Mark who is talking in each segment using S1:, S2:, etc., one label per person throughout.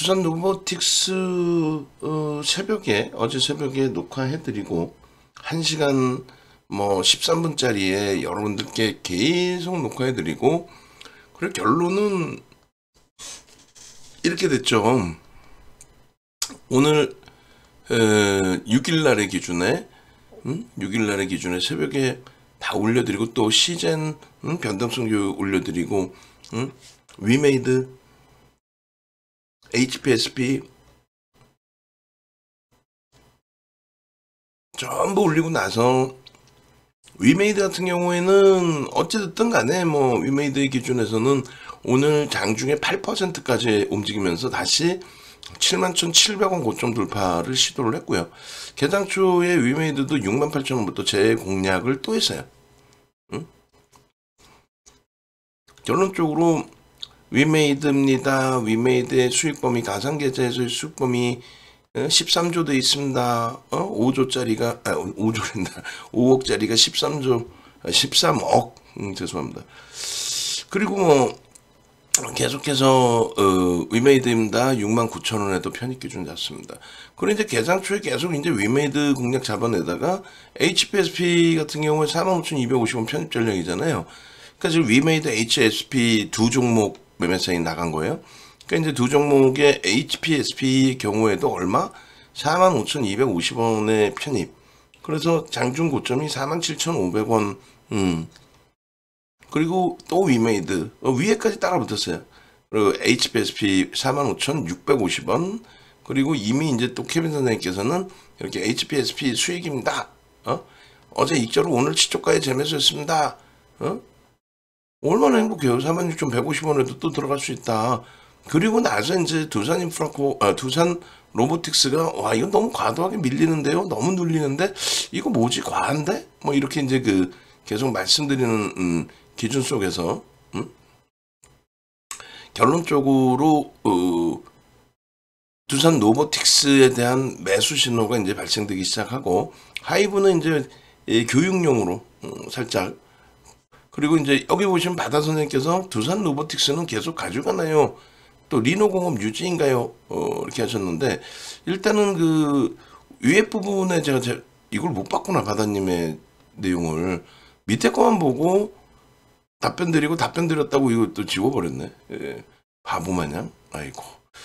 S1: 두산 로보틱스 새벽에 어제 새벽에 녹화해드리고 1시간 뭐 13분짜리에 여러분들께 계속 녹화해드리고 그리고 결론은 이렇게 됐죠. 오늘 6일날의 기준에 6일날의 기준에 새벽에 다 올려드리고 또 시젠 변동성 교육 올려드리고 위메이드 HPSP 전부 올리고 나서 위메이드 같은 경우에는 어찌됐든 간에 뭐 위메이드의 기준에서는 오늘 장중에 8%까지 움직이면서 다시 71,700원 고점 돌파를 시도를 했고요. 개장 초에 위메이드도 68,000원부터 재공략을 또 했어요. 결론적으로 위메이드입니다. 위메이드의 수익 범위, 가상계좌에서의 수익 범위 13조 돼 있습니다. 5조짜리가 5조랜다. 5억짜리가 13억. 죄송합니다. 그리고 뭐 계속해서 위메이드입니다. 69,000원에도 편입 기준 잡습니다. 그리고 이제 개장 초에 계속 이제 위메이드 공략 잡아내다가 HPSP 같은 경우에 45,250원 편입 전략이잖아요. 그러니까 지금 위메이드 HSP 두 종목 매매 사이 나간 거예요. 그러니까 이제 두 종목의 HPSP 경우에도 얼마? 45,250원의 편입. 그래서 장중 고점이 47,500원. 그리고 또 위메이드 위에까지 따라 붙었어요. 그리고 HPSP 45,650원. 그리고 이미 이제 또 케빈 선생님께서는 이렇게 HPSP 수익입니다. 어제 익절로 오늘 치초가에 재매수했습니다. 얼마나 행복해요. 46,150원에도 또 들어갈 수 있다. 그리고 나서 이제 두산 로보틱스가 와 이거 너무 과도하게 밀리는데요. 너무 눌리는데 이거 뭐지 과한데? 뭐 이렇게 이제 계속 말씀드리는 기준 속에서 결론적으로 두산 로보틱스에 대한 매수 신호가 이제 발생되기 시작하고 하이브는 이제 교육용으로 살짝. 그리고 이제 여기 보시면 바다 선생님께서 두산 로보틱스는 계속 가져가나요? 또 리노공업 유지인가요? 이렇게 하셨는데 일단은 그 위에 부분에 제가 이걸 못 봤구나. 바다님의 내용을 밑에 거만 보고 답변 드렸다고 이것도 지워버렸네. 예, 바보 마냥. 아이고.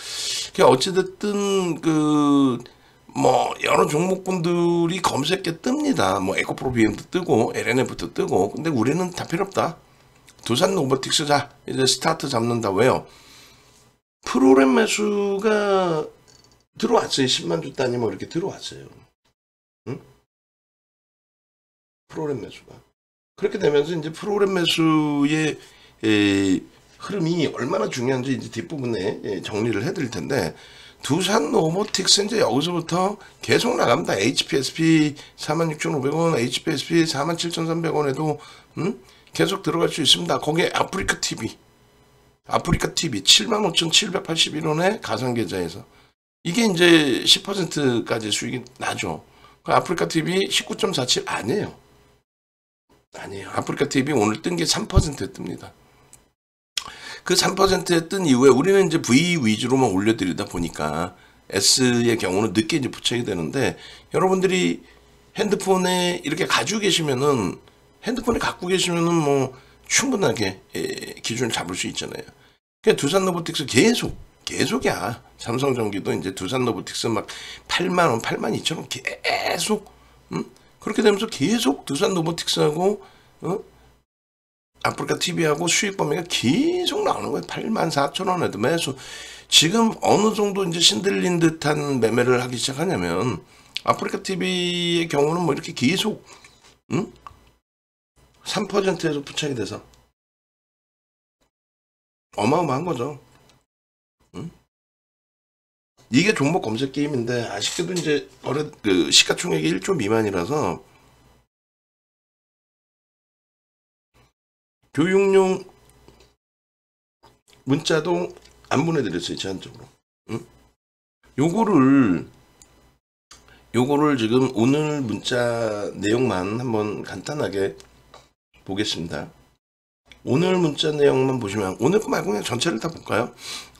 S1: 어찌됐든 뭐 여러 종목분들이 검색에 뜹니다. 뭐 에코프로 BM도 뜨고 LNF도 뜨고. 근데 우리는 다 필요 없다. 두산 로보틱스 자 이제 스타트 잡는다. 왜요? 프로그램 매수가 들어왔어요. 10만 주 단위 뭐 이렇게 들어왔어요. 프로그램 매수가. 그렇게 되면서 이제 프로그램 매수의 흐름이 얼마나 중요한지 이제 뒷부분에 정리를 해드릴 텐데 두산 로보틱스 이제 여기서부터 계속 나갑니다. HPSP 46,500원, HPSP 47,300원에도 계속 들어갈 수 있습니다. 거기에 아프리카 TV 75,781원에 가상계좌에서 이게 이제 10%까지 수익이 나죠. 아프리카 TV 19.47 아니에요. 아프리카 TV 오늘 뜬 게 3%에 뜹니다. 그 3%에 뜬 이후에 우리는 이제 V 위주로만 올려드리다 보니까 S의 경우는 늦게 이제 부착이 되는데 여러분들이 핸드폰에 이렇게 가지고 계시면은 뭐 충분하게 기준을 잡을 수 있잖아요. 그러니까 두산 로보틱스 계속이야. 삼성전기도 이제 두산 로보틱스 막 8만원, 82,000원 계속 그렇게 되면서 계속 두산 로보틱스하고 아프리카 TV하고 수익 범위가 계속 나오는 거예요. 84,000원에도 매수. 지금 어느 정도 이제 신들린 듯한 매매를 하기 시작하냐면 아프리카 TV의 경우는 뭐 이렇게 계속 3%에서 부착이 돼서 어마어마한 거죠. 이게 종목 검색 게임인데 아쉽게도 이제 시가총액이 1조 미만이라서 교육용 문자도 안 보내드렸어요. 제한적으로. 요거를 지금 오늘 문자 내용만 한번 간단하게 보겠습니다. 오늘 문자 내용만 보시면 오늘 거 말고 그냥 전체를 다 볼까요?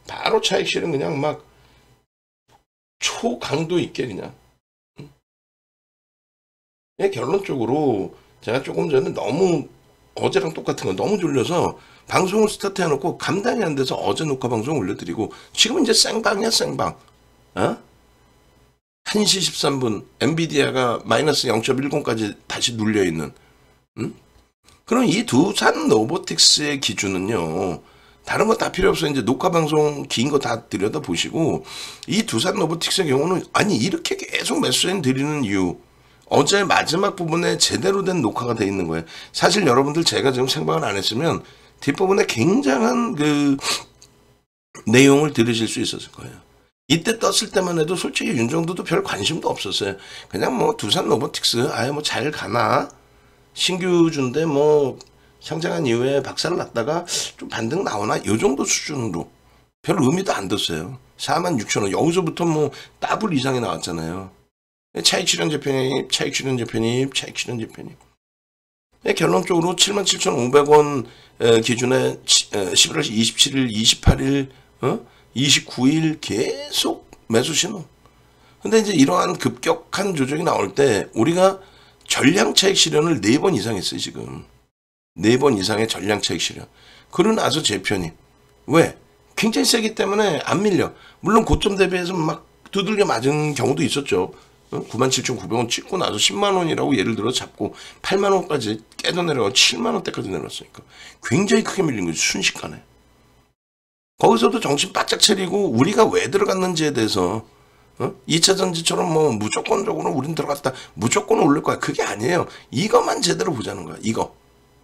S1: 바로 차익 실현 그냥 막 초강도 있게 그냥. 결론적으로 제가 조금 전에 너무 어제랑 똑같은 거 너무 졸려서 방송을 스타트 해놓고 감당이 안 돼서 어제 녹화 방송 올려드리고 지금 이제 생방이야 생방. 1시 13분 엔비디아가 마이너스 0.10까지 다시 눌려있는. 그럼 이 두산 로보틱스의 기준은요. 다른 거 다 필요 없어요. 이제 녹화 방송 긴 거 다 들여다보시고 이 두산 로보틱스의 경우는 아니 이렇게 계속 매수인 드리는 이유 어제 마지막 부분에 제대로 된 녹화가 돼 있는 거예요. 사실 여러분들 제가 지금 생방을 안 했으면 뒷부분에 굉장한 그 내용을 들으실 수 있었을 거예요. 이때 떴을 때만 해도 솔직히 윤정도도 별 관심도 없었어요. 그냥 뭐 두산 로보틱스 아예 뭐 잘 가나 신규주인데 뭐 상장한 이후에 박살을 났다가 좀 반등 나오나 요 정도 수준으로 별 의미도 안 뒀어요. 46,000원 여기서부터 뭐 더블 이상이 나왔잖아요. 차익 실현 재편입, 차익 실현 재편입, 차익 실현 재편입. 결론적으로 77,500원 기준에 11월 27일, 28일, 29일 계속 매수 신호. 근데 이제 이러한 급격한 조정이 나올 때 우리가 전량 차익 실현을 4번 이상 했어요, 지금. 4번 이상의 전량 차익 실현. 그러고 나서 재편입. 왜? 굉장히 세기 때문에 안 밀려. 물론 고점 대비해서 막 두들겨 맞은 경우도 있었죠. 97,900원 찍고 나서 10만원이라고 예를 들어 잡고 8만원까지 깨져 내려가고 7만원대까지 내려왔으니까 굉장히 크게 밀린 거지 순식간에. 거기서도 정신 바짝 차리고 우리가 왜 들어갔는지에 대해서 2차전지처럼 뭐 무조건적으로 우린 들어갔다 무조건 올릴 거야 그게 아니에요. 이것만 제대로 보자는 거야. 이거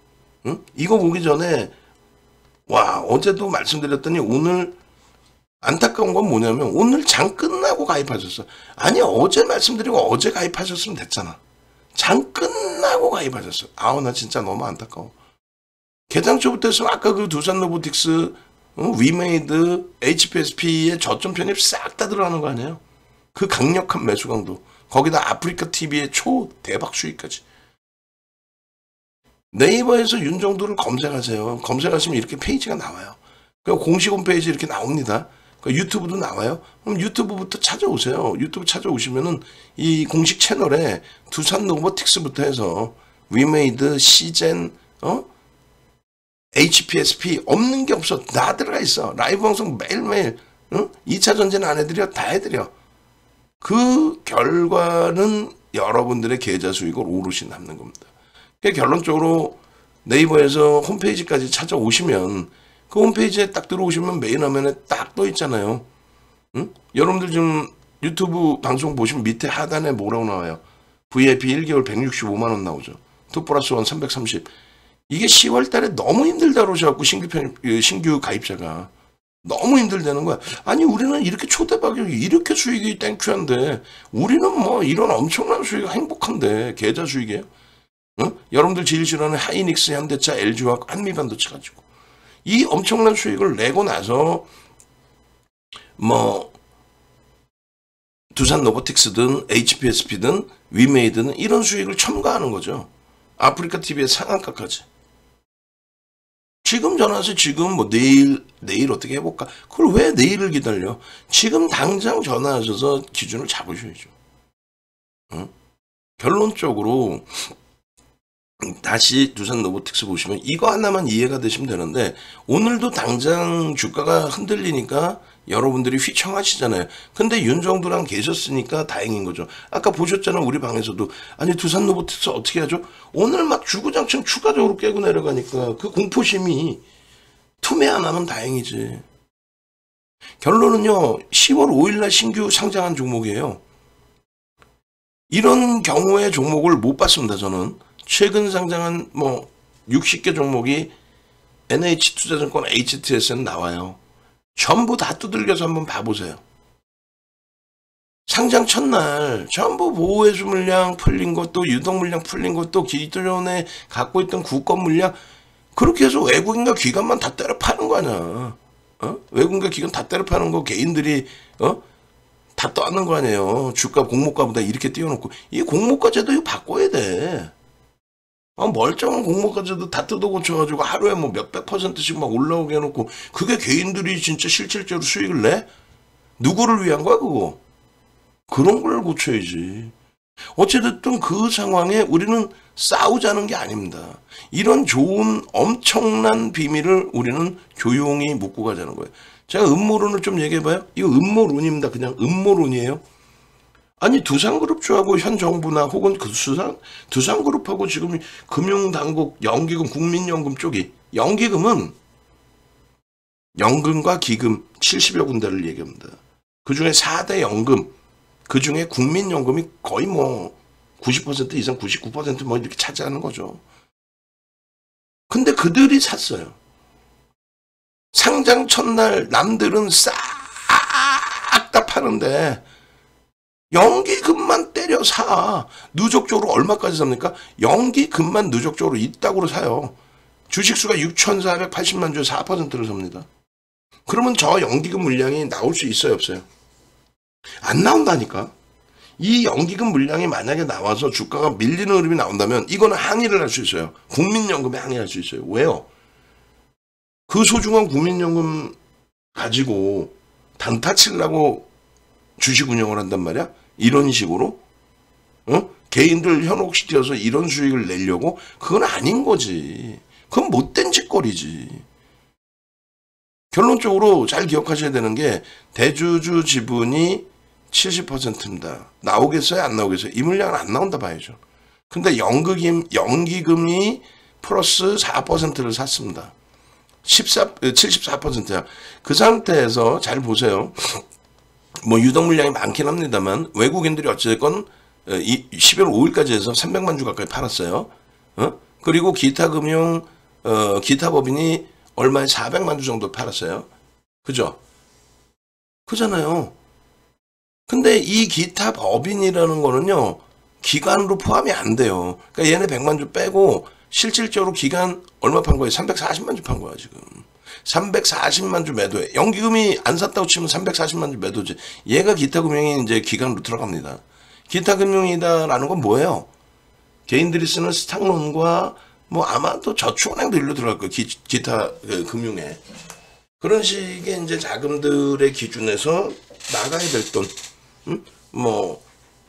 S1: 이거 보기 전에 와 어제도 말씀드렸더니 오늘 안타까운 건 뭐냐면 오늘 장 끝나고 가입하셨어. 아니 어제 말씀드리고 어제 가입하셨으면 됐잖아. 장 끝나고 가입하셨어. 아우 나 진짜 너무 안타까워. 개장 초부터 해서 아까 그 두산 로보틱스 위메이드 HPSP의 저점 편입 싹 다 들어가는 거 아니에요. 그 강력한 매수 강도 거기다 아프리카 TV의 초 대박 수익까지. 네이버에서 윤정도를 검색하세요. 검색하시면 이렇게 페이지가 나와요. 공식 홈페이지 이렇게 나옵니다. 유튜브도 나와요. 그럼 유튜브부터 찾아오세요. 유튜브 찾아오시면은 이 공식 채널에 두산 로보틱스부터 해서 위메이드, 시젠, HPSP 없는 게 없어. 다 들어가 있어. 라이브 방송 매일매일 2차 전지는 안 해드려. 다 해드려. 그 결과는 여러분들의 계좌 수익을 오롯이 남는 겁니다. 그러니까 결론적으로 네이버에서 홈페이지까지 찾아오시면 그 홈페이지에 딱 들어오시면 메인 화면에 딱 떠 있잖아요. 여러분들 지금 유튜브 방송 보시면 밑에 하단에 뭐라고 나와요? VIP 1개월 165만원 나오죠. 2+1 330. 이게 10월 달에 너무 힘들다 그러셔갖고 신규 가입자가. 너무 힘들다는 거야. 아니 우리는 이렇게 초대박이 이렇게 수익이 땡큐한데 우리는 뭐 이런 엄청난 수익이 행복한데 계좌 수익이에요. 여러분들 제일 싫어하는 하이닉스, 현대차, LG화학, 한미반도체 가지고 이 엄청난 수익을 내고 나서 뭐 두산 로보틱스든 HPSP든 위메이드는 이런 수익을 첨가하는 거죠. 아프리카 TV의 상한가까지. 지금 전화해서 지금 뭐 내일 어떻게 해볼까? 그걸 왜 내일을 기다려? 지금 당장 전화하셔서 기준을 잡으셔야죠. 결론적으로 다시 두산 로보틱스 보시면 이거 하나만 이해가 되시면 되는데 오늘도 당장 주가가 흔들리니까 여러분들이 휘청하시잖아요. 근데 윤정도랑 계셨으니까 다행인 거죠. 아까 보셨잖아요. 우리 방에서도. 아니 두산 로보틱스 어떻게 하죠? 오늘 막 주구장창 추가적으로 깨고 내려가니까 그 공포심이 투매 안 하면 다행이지. 결론은요. 10월 5일날 신규 상장한 종목이에요. 이런 경우의 종목을 못 봤습니다. 저는. 최근 상장한 뭐 60개 종목이 NH투자증권 HTS에는 나와요. 전부 다 두들겨서 한번 봐보세요. 상장 첫날 전부 보호해수 물량 풀린 것도 유동 물량 풀린 것도 기존에 갖고 있던 국권 물량 그렇게 해서 외국인과 기관만 다 때려 파는 거 아니야. 외국인과 기관 다 때려 파는 거 개인들이 다 떠안는 거 아니에요. 주가 공모가보다 이렇게 띄워놓고 이 공모가 제도 이거 바꿔야 돼. 멀쩡한 공모까지도 다 뜯어 고쳐가지고 하루에 뭐 몇백 %씩 막 올라오게 해놓고 그게 개인들이 진짜 실질적으로 수익을 내? 누구를 위한 거야 그거? 그런 걸 고쳐야지. 어찌됐든 그 상황에 우리는 싸우자는 게 아닙니다. 이런 좋은 엄청난 비밀을 우리는 조용히 묻고 가자는 거예요. 제가 음모론을 좀 얘기해봐요. 이거 음모론입니다. 그냥 음모론이에요. 아니 두산그룹주하고 현 정부나 혹은 그 두산그룹하고 지금 금융당국, 연기금, 국민연금 쪽이 연기금은 연금과 기금 70여 군데를 얘기합니다. 그중에 4대 연금, 그중에 국민연금이 거의 뭐 90% 이상 99% 뭐 이렇게 차지하는 거죠. 근데 그들이 샀어요. 상장 첫날 남들은 싹 다 파는데 연기금만 때려 사. 누적적으로 얼마까지 삽니까? 연기금만 누적적으로 이따구로 사요. 주식수가 6,480만 주에 4%를 삽니다. 그러면 저 연기금 물량이 나올 수 있어요, 없어요? 안 나온다니까. 이 연기금 물량이 만약에 나와서 주가가 밀리는 흐름이 나온다면 이거는 항의를 할 수 있어요. 국민연금에 항의할 수 있어요. 왜요? 그 소중한 국민연금 가지고 단타 치려고 주식 운영을 한단 말이야? 이런 식으로? 개인들 현혹시켜서 이런 수익을 내려고? 그건 아닌 거지. 그건 못된 짓거리지. 결론적으로 잘 기억하셔야 되는 게 대주주 지분이 70%입니다. 나오겠어요? 안 나오겠어요? 이 물량은 안 나온다 봐야죠. 근데 연기금이 플러스 4%를 샀습니다. 74%야. 그 상태에서 잘 보세요. 뭐 유동 물량이 많긴 합니다만 외국인들이 어쨌건 12월 5일까지 해서 300만 주 가까이 팔았어요. 그리고 기타 금융, 기타 법인이 얼마에 400만 주 정도 팔았어요. 그죠? 그잖아요. 근데 이 기타 법인이라는 거는요, 기간으로 포함이 안 돼요. 그러니까 얘네 100만 주 빼고 실질적으로 기간 얼마 판 거예요? 340만 주 판 거야, 지금. 340만 주 매도해. 연기금이 안 샀다고 치면 340만 주 매도지. 얘가 기타금융이 이제 기간으로 들어갑니다. 기타금융이다라는 건 뭐예요? 개인들이 쓰는 스탁론과 뭐 아마도 저축은행도 일로 들어갈 거예요. 기타 금융에. 그런 식의 이제 자금들의 기준에서 나가야 될 돈, 뭐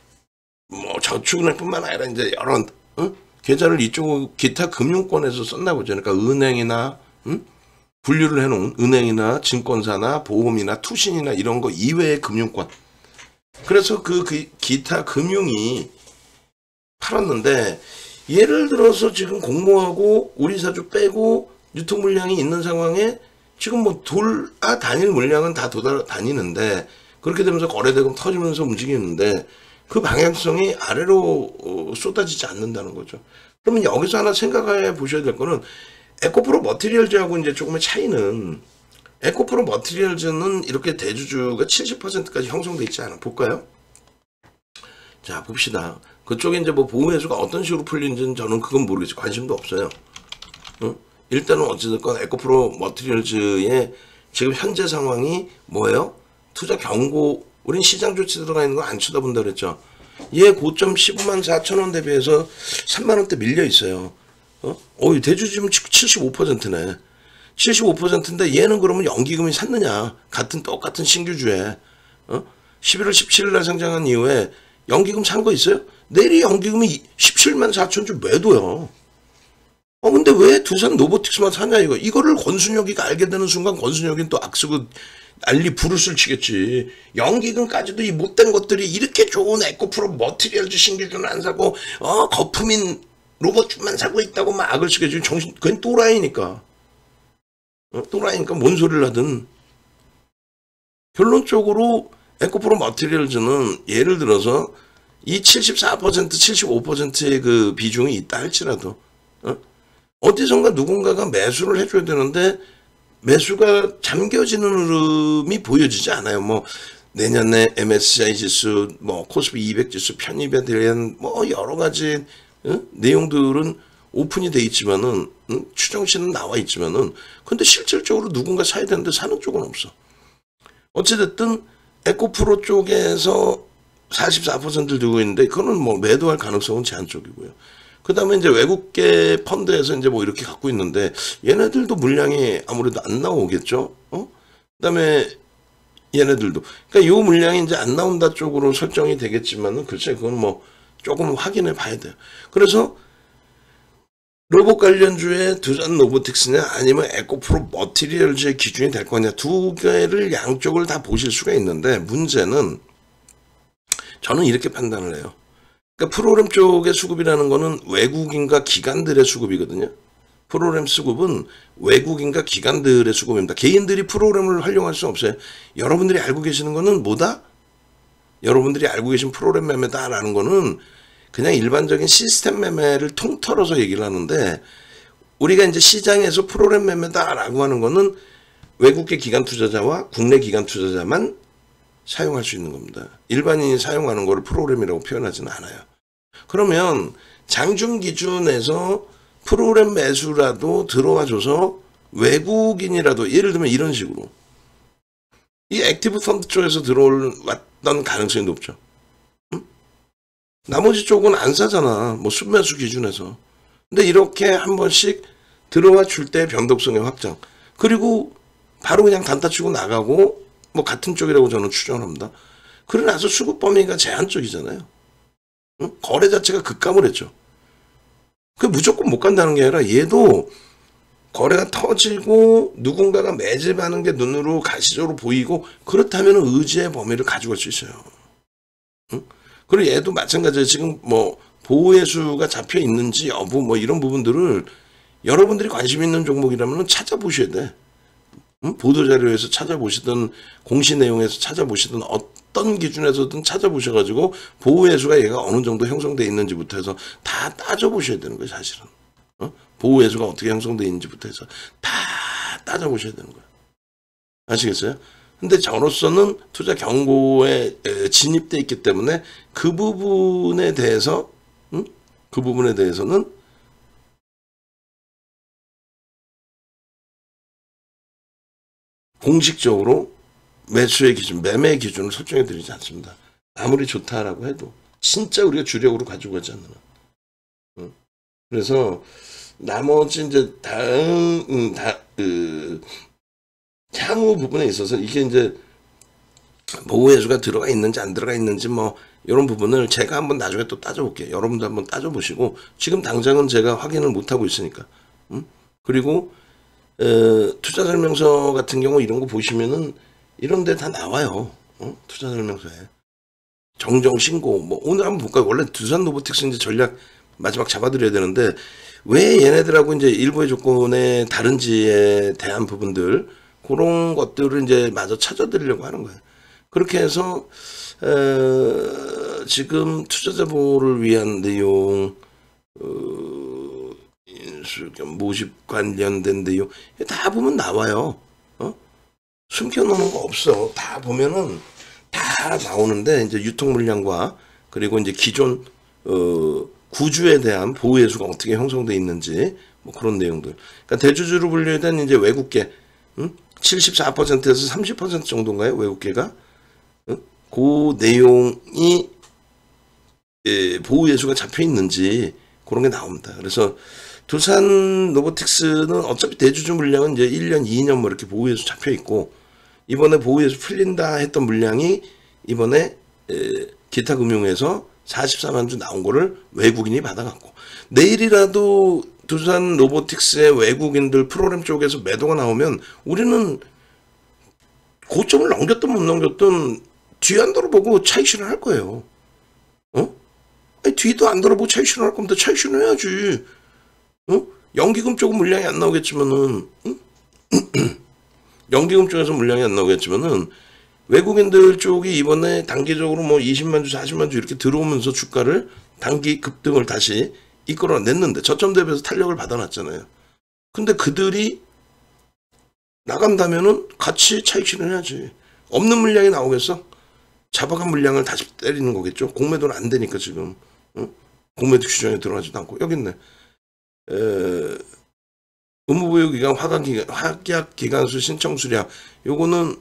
S1: 저축은행뿐만 아니라 이제 여러 계좌를 이쪽 기타 금융권에서 썼나 보죠. 그러니까 은행이나 분류를 해놓은 은행이나 증권사나 보험이나 투신이나 이런 거 이외의 금융권. 그래서 그 기타 금융이 팔았는데 예를 들어서 지금 공모하고 우리사주 빼고 유통 물량이 있는 상황에 지금 뭐 단일 물량은 다 다니는데 그렇게 되면서 거래대금 터지면서 움직이는데 그 방향성이 아래로 쏟아지지 않는다는 거죠. 그러면 여기서 하나 생각해 보셔야 될 거는 에코프로 머티리얼즈하고 이제 조금의 차이는 에코프로 머티리얼즈는 이렇게 대주주가 70%까지 형성돼 있지 않아. 볼까요? 자, 봅시다. 그쪽에 이제 뭐 보호해수가 어떤 식으로 풀리는지는 저는 그건 모르겠어요. 관심도 없어요. 일단은 어찌됐건 에코프로 머티리얼즈의 지금 현재 상황이 뭐예요? 투자 경고, 우린 시장 조치 들어가 있는 거 안 쳐다본다 그랬죠. 얘 고점 15만 4천 원 대비해서 3만 원대 밀려 있어요. 대주 지금 75%네. 75%인데 얘는 그러면 연기금이 샀느냐? 똑같은 신규주에. 11월 17일 날 상장한 이후에 연기금 산 거 있어요? 내일이 연기금이 17만 4천 주 매도요. 근데 왜 두산 노보틱스만 사냐 이거. 이거를 권순혁이가 알게 되는 순간 권순혁이는 또 악수고 난리 부르스를 치겠지. 연기금까지도 이 못된 것들이 이렇게 좋은 에코프로 머티리얼즈 신규주는 안 사고 거품인 로봇만 사고 있다고 막 악을 치겠지. 그건 또라이니까. 또라이니까 뭔 소리를 하든. 결론적으로 에코프로 머티리얼즈는 예를 들어서 이 74%, 75%의 그 비중이 있다 할지라도 어디선가 누군가가 매수를 해줘야 되는데 매수가 잠겨지는 흐름이 보여지지 않아요. 뭐 내년에 MSCI 지수, 뭐 코스피 200 지수 편입에 대한 뭐 여러 가지 내용들은 오픈이 돼 있지만은 추정치는 나와 있지만은 근데 실질적으로 누군가 사야 되는데 사는 쪽은 없어. 어찌됐든 에코프로 쪽에서 44%를 두고 있는데 그거는 뭐 매도할 가능성은 제한적이고요. 그 다음에 이제 외국계 펀드에서 이제 뭐 이렇게 갖고 있는데 얘네들도 물량이 아무래도 안 나오겠죠. 그 다음에 얘네들도. 그러니까 요 물량이 이제 안 나온다 쪽으로 설정이 되겠지만은 글쎄 그건 뭐 조금 확인해 봐야 돼요. 그래서 로봇 관련주의 두산 로보틱스냐 아니면 에코프로 머티리얼즈의 기준이 될 거냐 두 개를 양쪽을 다 보실 수가 있는데 문제는 저는 이렇게 판단을 해요. 그러니까 프로그램 쪽의 수급이라는 거는 외국인과 기관들의 수급이거든요. 프로그램 수급은 외국인과 기관들의 수급입니다. 개인들이 프로그램을 활용할 수 없어요. 여러분들이 알고 계시는 거는 뭐다? 여러분들이 알고 계신 프로그램 매매다라는 거는 그냥 일반적인 시스템 매매를 통틀어서 얘기를 하는데 우리가 이제 시장에서 프로그램 매매다라고 하는 거는 외국계 기관 투자자와 국내 기관 투자자만 사용할 수 있는 겁니다. 일반인이 사용하는 거를 프로그램이라고 표현하지는 않아요. 그러면 장중 기준에서 프로그램 매수라도 들어와줘서 외국인이라도 예를 들면 이런 식으로 이 액티브 펀드 쪽에서 들어왔던 가능성이 높죠. 응? 나머지 쪽은 안 사잖아. 뭐 순매수 기준에서. 근데 이렇게 한 번씩 들어와 줄 때 변동성의 확장. 그리고 바로 그냥 단타 치고 나가고 뭐 같은 쪽이라고 저는 추정합니다. 그러고 나서 수급 범위가 제한적이잖아요. 응? 거래 자체가 급감을 했죠. 그 무조건 못 간다는 게 아니라 얘도 거래가 터지고 누군가가 매집하는 게 눈으로 가시적으로 보이고 그렇다면 의지의 범위를 가져갈 수 있어요. 응? 그리고 얘도 마찬가지예요. 지금 뭐 보호의 수가 잡혀 있는지 여부 뭐 이런 부분들을 여러분들이 관심 있는 종목이라면 찾아보셔야 돼. 응? 보도자료에서 찾아보시든 공시 내용에서 찾아보시든 어떤 기준에서든 찾아보셔가지고 보호예수가 얘가 어느 정도 형성되어 있는지부터 해서 다 따져보셔야 되는 거예요. 사실은. 보호예수가 어떻게 형성되어 있는지부터 해서 다 따져보셔야 되는 거예요. 아시겠어요? 근데 저로서는 투자 경고에 진입돼 있기 때문에 그 부분에 대해서 그 부분에 대해서는 공식적으로 매수의 기준, 매매의 기준을 설정해 드리지 않습니다. 아무리 좋다라고 해도 진짜 우리가 주력으로 가지고 가지 않는. 그래서 나머지 이제 향후 부분에 있어서 이게 이제 보호예수가 들어가 있는지 안 들어가 있는지 뭐 이런 부분을 제가 한번 나중에 또 따져볼게요. 여러분도 한번 따져보시고 지금 당장은 제가 확인을 못하고 있으니까. 그리고 투자 설명서 같은 경우 이런 거 보시면은 이런 데 다 나와요. 투자 설명서에. 정정 신고 뭐 오늘 한번 볼까요? 원래 두산 로보틱스 이제 전략 마지막 잡아드려야 되는데 왜 얘네들하고 이제 일부의 조건에 다른지에 대한 부분들 그런 것들을 이제 마저 찾아드리려고 하는 거예요. 그렇게 해서 지금 투자자 보호를 위한 내용 모집 관련된 내용 다 보면 나와요. 숨겨놓는 거 없어. 다 보면은 다 나오는데 이제 유통 물량과 그리고 이제 기존 구주에 대한 보호예수가 어떻게 형성되어 있는지 뭐 그런 내용들. 그러니까 대주주로 분류된 이제 외국계 74%에서 30% 정도인가요? 외국계가 그 내용이 보호예수가 잡혀 있는지 그런 게 나옵니다. 그래서 두산 로보틱스는 어차피 대주주 물량은 이제 1년, 2년 뭐 이렇게 보호예수 잡혀 있고 이번에 보호예수 풀린다 했던 물량이 이번에 기타 금융에서 44만 주 나온 거를 외국인이 받아갔고 내일이라도 두산 로보틱스의 외국인들 프로그램 쪽에서 매도가 나오면 우리는 고점을 넘겼든 못 넘겼든 뒤 안 돌아보고 차익 실현할 거예요. 아니, 뒤도 안 돌아보고 차익 실현할 거면 차익 실현해야지. 연기금 쪽은 물량이 안 나오겠지만은 연기금 쪽에서 물량이 안 나오겠지만은 외국인들 쪽이 이번에 단기적으로 뭐 20만 주, 40만 주 이렇게 들어오면서 주가를 단기 급등을 다시 이끌어냈는데 저점 대비해서 탄력을 받아놨잖아요. 근데 그들이 나간다면은 같이 차익 실현해야지. 없는 물량이 나오겠어? 잡아간 물량을 다시 때리는 거겠죠. 공매도는 안 되니까 지금. 공매도 규정에 들어가지도 않고 여기 있네. 의무보유기간 확약기간수 신청 수량 요거는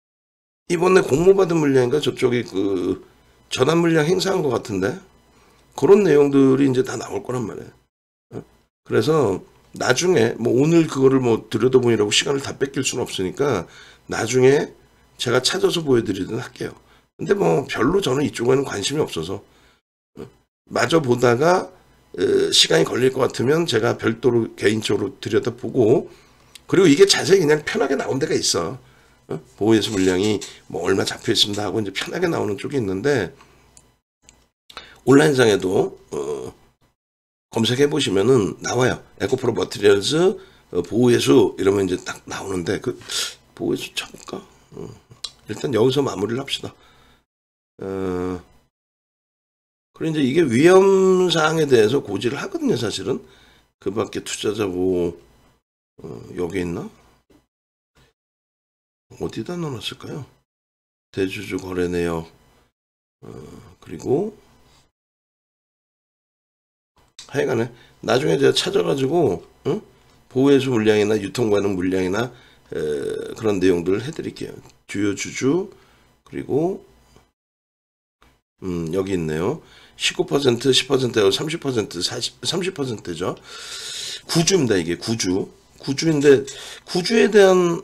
S1: 이번에 공모받은 물량인가 저쪽이 그 전환 물량 행사한 것 같은데 그런 내용들이 이제 다 나올 거란 말이에요. 그래서 나중에 뭐 오늘 그거를 뭐 들여다보느라고 시간을 다 뺏길 수는 없으니까 나중에 제가 찾아서 보여드리든 할게요. 근데 뭐 별로 저는 이쪽에는 관심이 없어서 마저 보다가 시간이 걸릴 것 같으면 제가 별도로 개인적으로 들여다보고, 그리고 이게 자세히 그냥 편하게 나온 데가 있어. 보호예수 물량이 뭐 얼마 잡혀 있습니다 하고 이제 편하게 나오는 쪽이 있는데, 온라인상에도 검색해 보시면은 나와요. 에코프로 머티리얼즈 보호예수 이러면 이제 딱 나오는데, 그 보호예수 쳐볼까? 일단 여기서 마무리를 합시다. 그리고 이제 이게 위험사항에 대해서 고지를 하거든요, 사실은. 그 밖에 투자자 보호, 여기 있나? 어디다 넣어놨을까요? 대주주 거래 내역, 그리고, 하여간에, 나중에 제가 찾아가지고, 보호예수 물량이나 유통 가능 물량이나, 그런 내용들을 해드릴게요. 주요 주주, 그리고, 여기 있네요. 19%, 10%하고 30%, 30%죠. 구주입니다, 이게 구주. 구주인데, 구주에 대한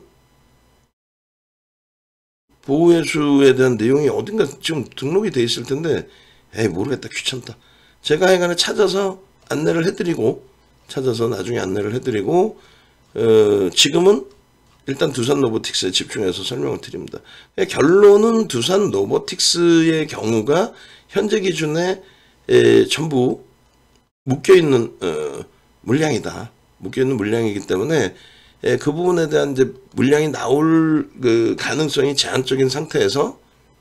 S1: 보호예수에 대한 내용이 어딘가 지금 등록이 돼 있을 텐데, 에이, 모르겠다, 귀찮다. 제가 하여간에 찾아서 안내를 해드리고, 찾아서 나중에 안내를 해드리고, 지금은 일단 두산 로보틱스에 집중해서 설명을 드립니다. 결론은 두산 로보틱스의 경우가 현재 기준에 전부 묶여있는 물량이다. 묶여있는 물량이기 때문에 그 부분에 대한 이제 물량이 나올 그 가능성이 제한적인 상태에서,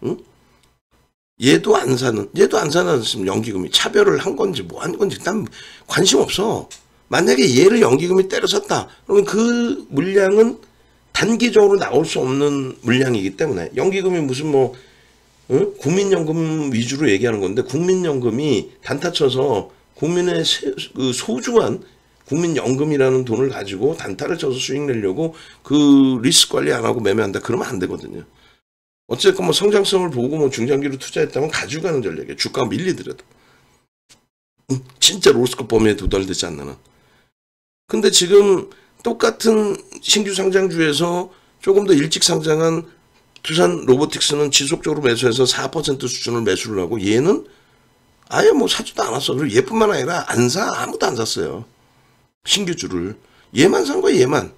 S1: 얘도 안 사는 연기금이 차별을 한 건지 뭐 한 건지 난 관심 없어. 만약에 얘를 연기금이 때려쳤다, 그러면 그 물량은 단기적으로 나올 수 없는 물량이기 때문에, 연기금이 무슨 뭐 국민연금 위주로 얘기하는 건데, 국민연금이 단타 쳐서 국민의 그 소중한 국민연금이라는 돈을 가지고 단타를 쳐서 수익 내려고 그 리스크 관리 안 하고 매매한다, 그러면 안 되거든요. 어쨌든 뭐 성장성을 보고 뭐 중장기로 투자했다면 가지고 가는 전략이에요. 주가가 밀리더라도. 진짜 로스컵 범위에 도달되지 않는 한. 근데 지금 똑같은 신규 상장주에서 조금 더 일찍 상장한 두산 로보틱스는 지속적으로 매수해서 4% 수준을 매수를 하고, 얘는 아예 뭐 사지도 않았어. 그리고 얘뿐만 아니라 안 사, 아무도 안 샀어요. 신규주를. 얘만 산 거야, 얘만.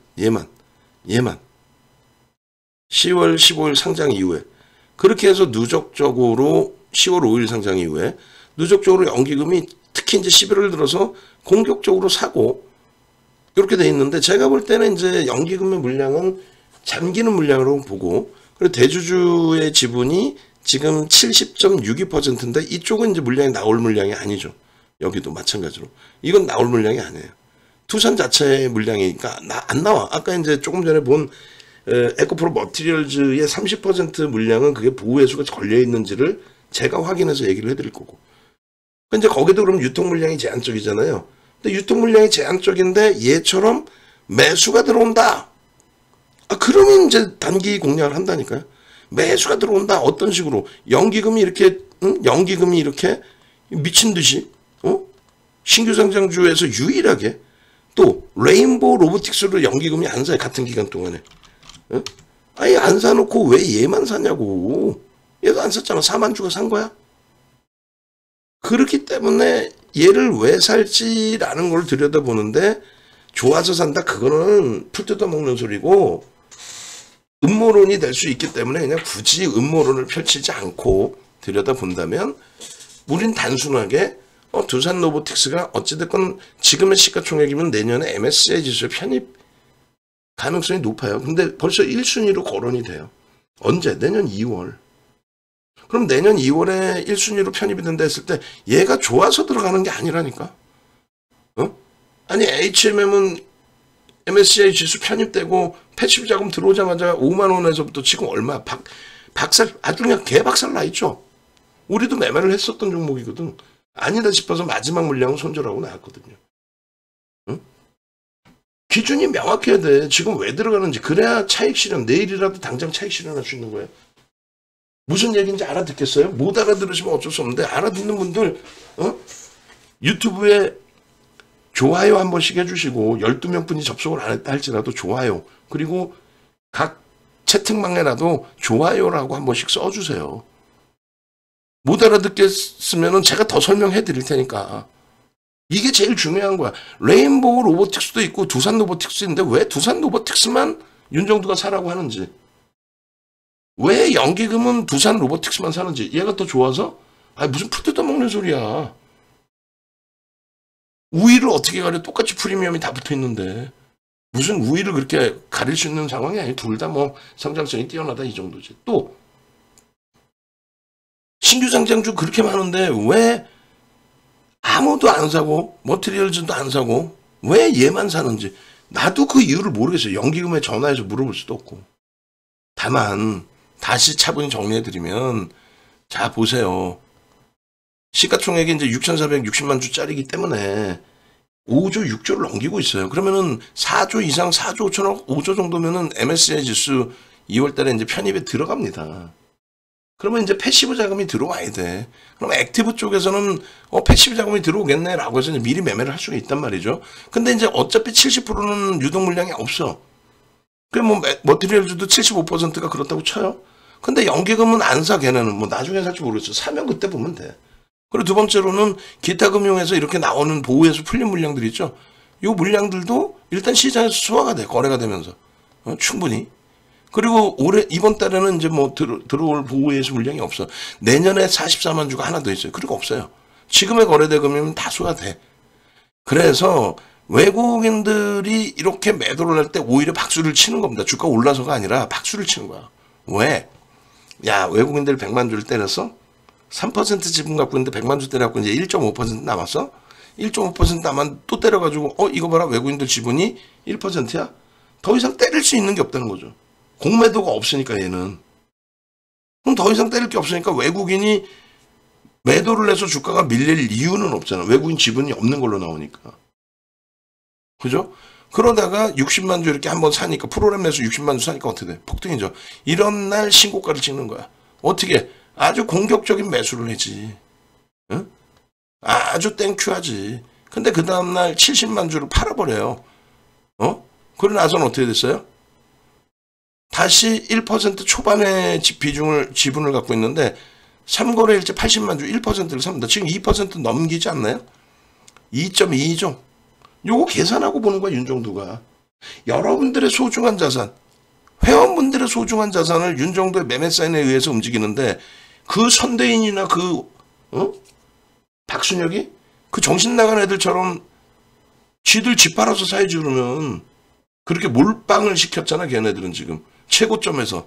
S1: 10월 15일 상장 이후에. 그렇게 해서 누적적으로 10월 5일 상장 이후에 누적적으로 연기금이 특히 이제 11월 들어서 공격적으로 사고, 이렇게 돼 있는데, 제가 볼 때는 이제 연기금의 물량은 잠기는 물량으로 보고, 그리고 대주주의 지분이 지금 70.62%인데 이쪽은 이제 물량이 나올 물량이 아니죠. 여기도 마찬가지로. 이건 나올 물량이 아니에요. 두산 자체의 물량이니까 안 나와. 아까 이제 조금 전에 본 에코프로 머티리얼즈의 30% 물량은 그게 보호예수가 걸려 있는지를 제가 확인해서 얘기를 해드릴 거고. 근데 거기도 그럼 유통 물량이 제한적이잖아요. 근데 유통 물량이 제한적인데 얘처럼 매수가 들어온다. 그러면 이제 단기 공략을 한다니까요. 매수가 들어온다. 어떤 식으로? 연기금이 이렇게, 연기금이 이렇게 미친 듯이, 신규 상장주에서 유일하게 또 레인보우 로보틱스로 연기금이 안 사요. 같은 기간 동안에. 아예 안 사놓고 왜 얘만 사냐고. 얘도 안 샀잖아. 4만 주가 산 거야. 그렇기 때문에 얘를 왜 살지라는 걸 들여다보는데, 좋아서 산다, 그거는 풀 뜯어먹는 소리고 음모론이 될 수 있기 때문에 그냥 굳이 음모론을 펼치지 않고 들여다본다면, 우린 단순하게 두산 로보틱스가 어찌됐건 지금의 시가총액이면 내년에 MSCI 지수에 편입 가능성이 높아요. 근데 벌써 1순위로 거론이 돼요. 언제? 내년 2월. 그럼 내년 2월에 1순위로 편입이 된다 했을 때 얘가 좋아서 들어가는 게 아니라니까. 아니, HMM은 MSCI 지수 편입되고 패시브 자금 들어오자마자 5만 원에서부터 지금 얼마 박살, 아주 그냥 개박살 나 있죠. 우리도 매매를 했었던 종목이거든. 아니다 싶어서 마지막 물량은 손절하고 나왔거든요. 기준이 명확해야 돼. 지금 왜 들어가는지. 그래야 차익 실현, 내일이라도 당장 차익 실현할 수 있는 거예요. 무슨 얘기인지 알아듣겠어요? 못 알아들으시면 어쩔 수 없는데, 알아듣는 분들 유튜브에 좋아요 한 번씩 해주시고 12명분이 접속을 안 했다 할지라도 좋아요. 그리고 각 채팅방에라도 좋아요라고 한 번씩 써주세요. 못 알아듣겠으면 제가 더 설명해 드릴 테니까. 이게 제일 중요한 거야. 레인보우 로보틱스도 있고 두산 로보틱스 있는데 왜 두산 로보틱스만 윤정두가 사라고 하는지, 왜 연기금은 두산 로보틱스만 사는지, 얘가 더 좋아서? 아니 무슨 풀 뜯어먹는 소리야. 우위를 어떻게 가려? 똑같이 프리미엄이 다 붙어있는데 무슨 우위를 그렇게 가릴 수 있는 상황이 아니에요. 둘 다 뭐 성장성이 뛰어나다 이 정도지. 또 신규 상장주 그렇게 많은데 왜 아무도 안 사고 머티리얼즈도 안 사고 왜 얘만 사는지 나도 그 이유를 모르겠어요. 연기금에 전화해서 물어볼 수도 없고. 다만 다시 차분히 정리해드리면, 자 보세요. 시가총액이 이제 6,460만 주짜리이기 때문에 5조 6조를 넘기고 있어요. 그러면은 4조 이상 4조 5천억 5조 정도면은 MSCI 지수 2월 달에 이제 편입에 들어갑니다. 그러면 이제 패시브 자금이 들어와야 돼. 그럼 액티브 쪽에서는 패시브 자금이 들어오겠네라고 해서 이제 미리 매매를 할 수가 있단 말이죠. 근데 이제 어차피 70%는 유동 물량이 없어. 그 뭐 머티리얼주도 75%가 그렇다고 쳐요. 근데 연기금은 안 사. 걔네는 뭐 나중에 살지 모르겠어. 사면 그때 보면 돼. 그리고 두 번째로는 기타 금융에서 이렇게 나오는 보호에서 풀린 물량들 있죠. 이 물량들도 일단 시장에서 소화가 돼. 거래가 되면서 충분히. 그리고 올해 이번 달에는 이제 뭐 들어올 보호에서 물량이 없어. 내년에 44만 주가 하나 더 있어요. 그리고 없어요. 지금의 거래 대금이면 다 소화돼. 그래서 외국인들이 이렇게 매도를 할 때 오히려 박수를 치는 겁니다. 주가 올라서가 아니라 박수를 치는 거야. 왜? 야, 외국인들 100만 주를 때렸어? 3% 지분 갖고 있는데 100만 주 때려갖고 이제 1.5% 남았어? 1.5% 남았 또 때려가지고 이거 봐라, 외국인들 지분이 1%야? 더 이상 때릴 수 있는 게 없다는 거죠. 공매도가 없으니까 얘는. 그럼 더 이상 때릴 게 없으니까 외국인이 매도를 해서 주가가 밀릴 이유는 없잖아. 외국인 지분이 없는 걸로 나오니까. 그죠? 그러다가 60만 주 이렇게 한번 사니까, 프로그램 내서 60만 주 사니까 어떻게 돼? 폭등이죠. 이런 날 신고가를 찍는 거야. 어떻게? 아주 공격적인 매수를 하지. 응? 아주 땡큐하지. 근데 그 다음날 70만 주를 팔아버려요. 그러고 나서는 어떻게 됐어요? 다시 1% 초반의 지분을 갖고 있는데 3거래일째 80만 주 1%를 삽니다. 지금 2% 넘기지 않나요? 2.2조. 요거 계산하고 보는 거야, 윤정두가. 여러분들의 소중한 자산, 회원분들의 소중한 자산을 윤정두의 매매 사인에 의해서 움직이는데, 그 선대인이나 박순혁이 그 정신 나간 애들처럼 쥐들 집 팔아서 사야지 그러면 그렇게 몰빵을 시켰잖아. 걔네들은 지금 최고점에서.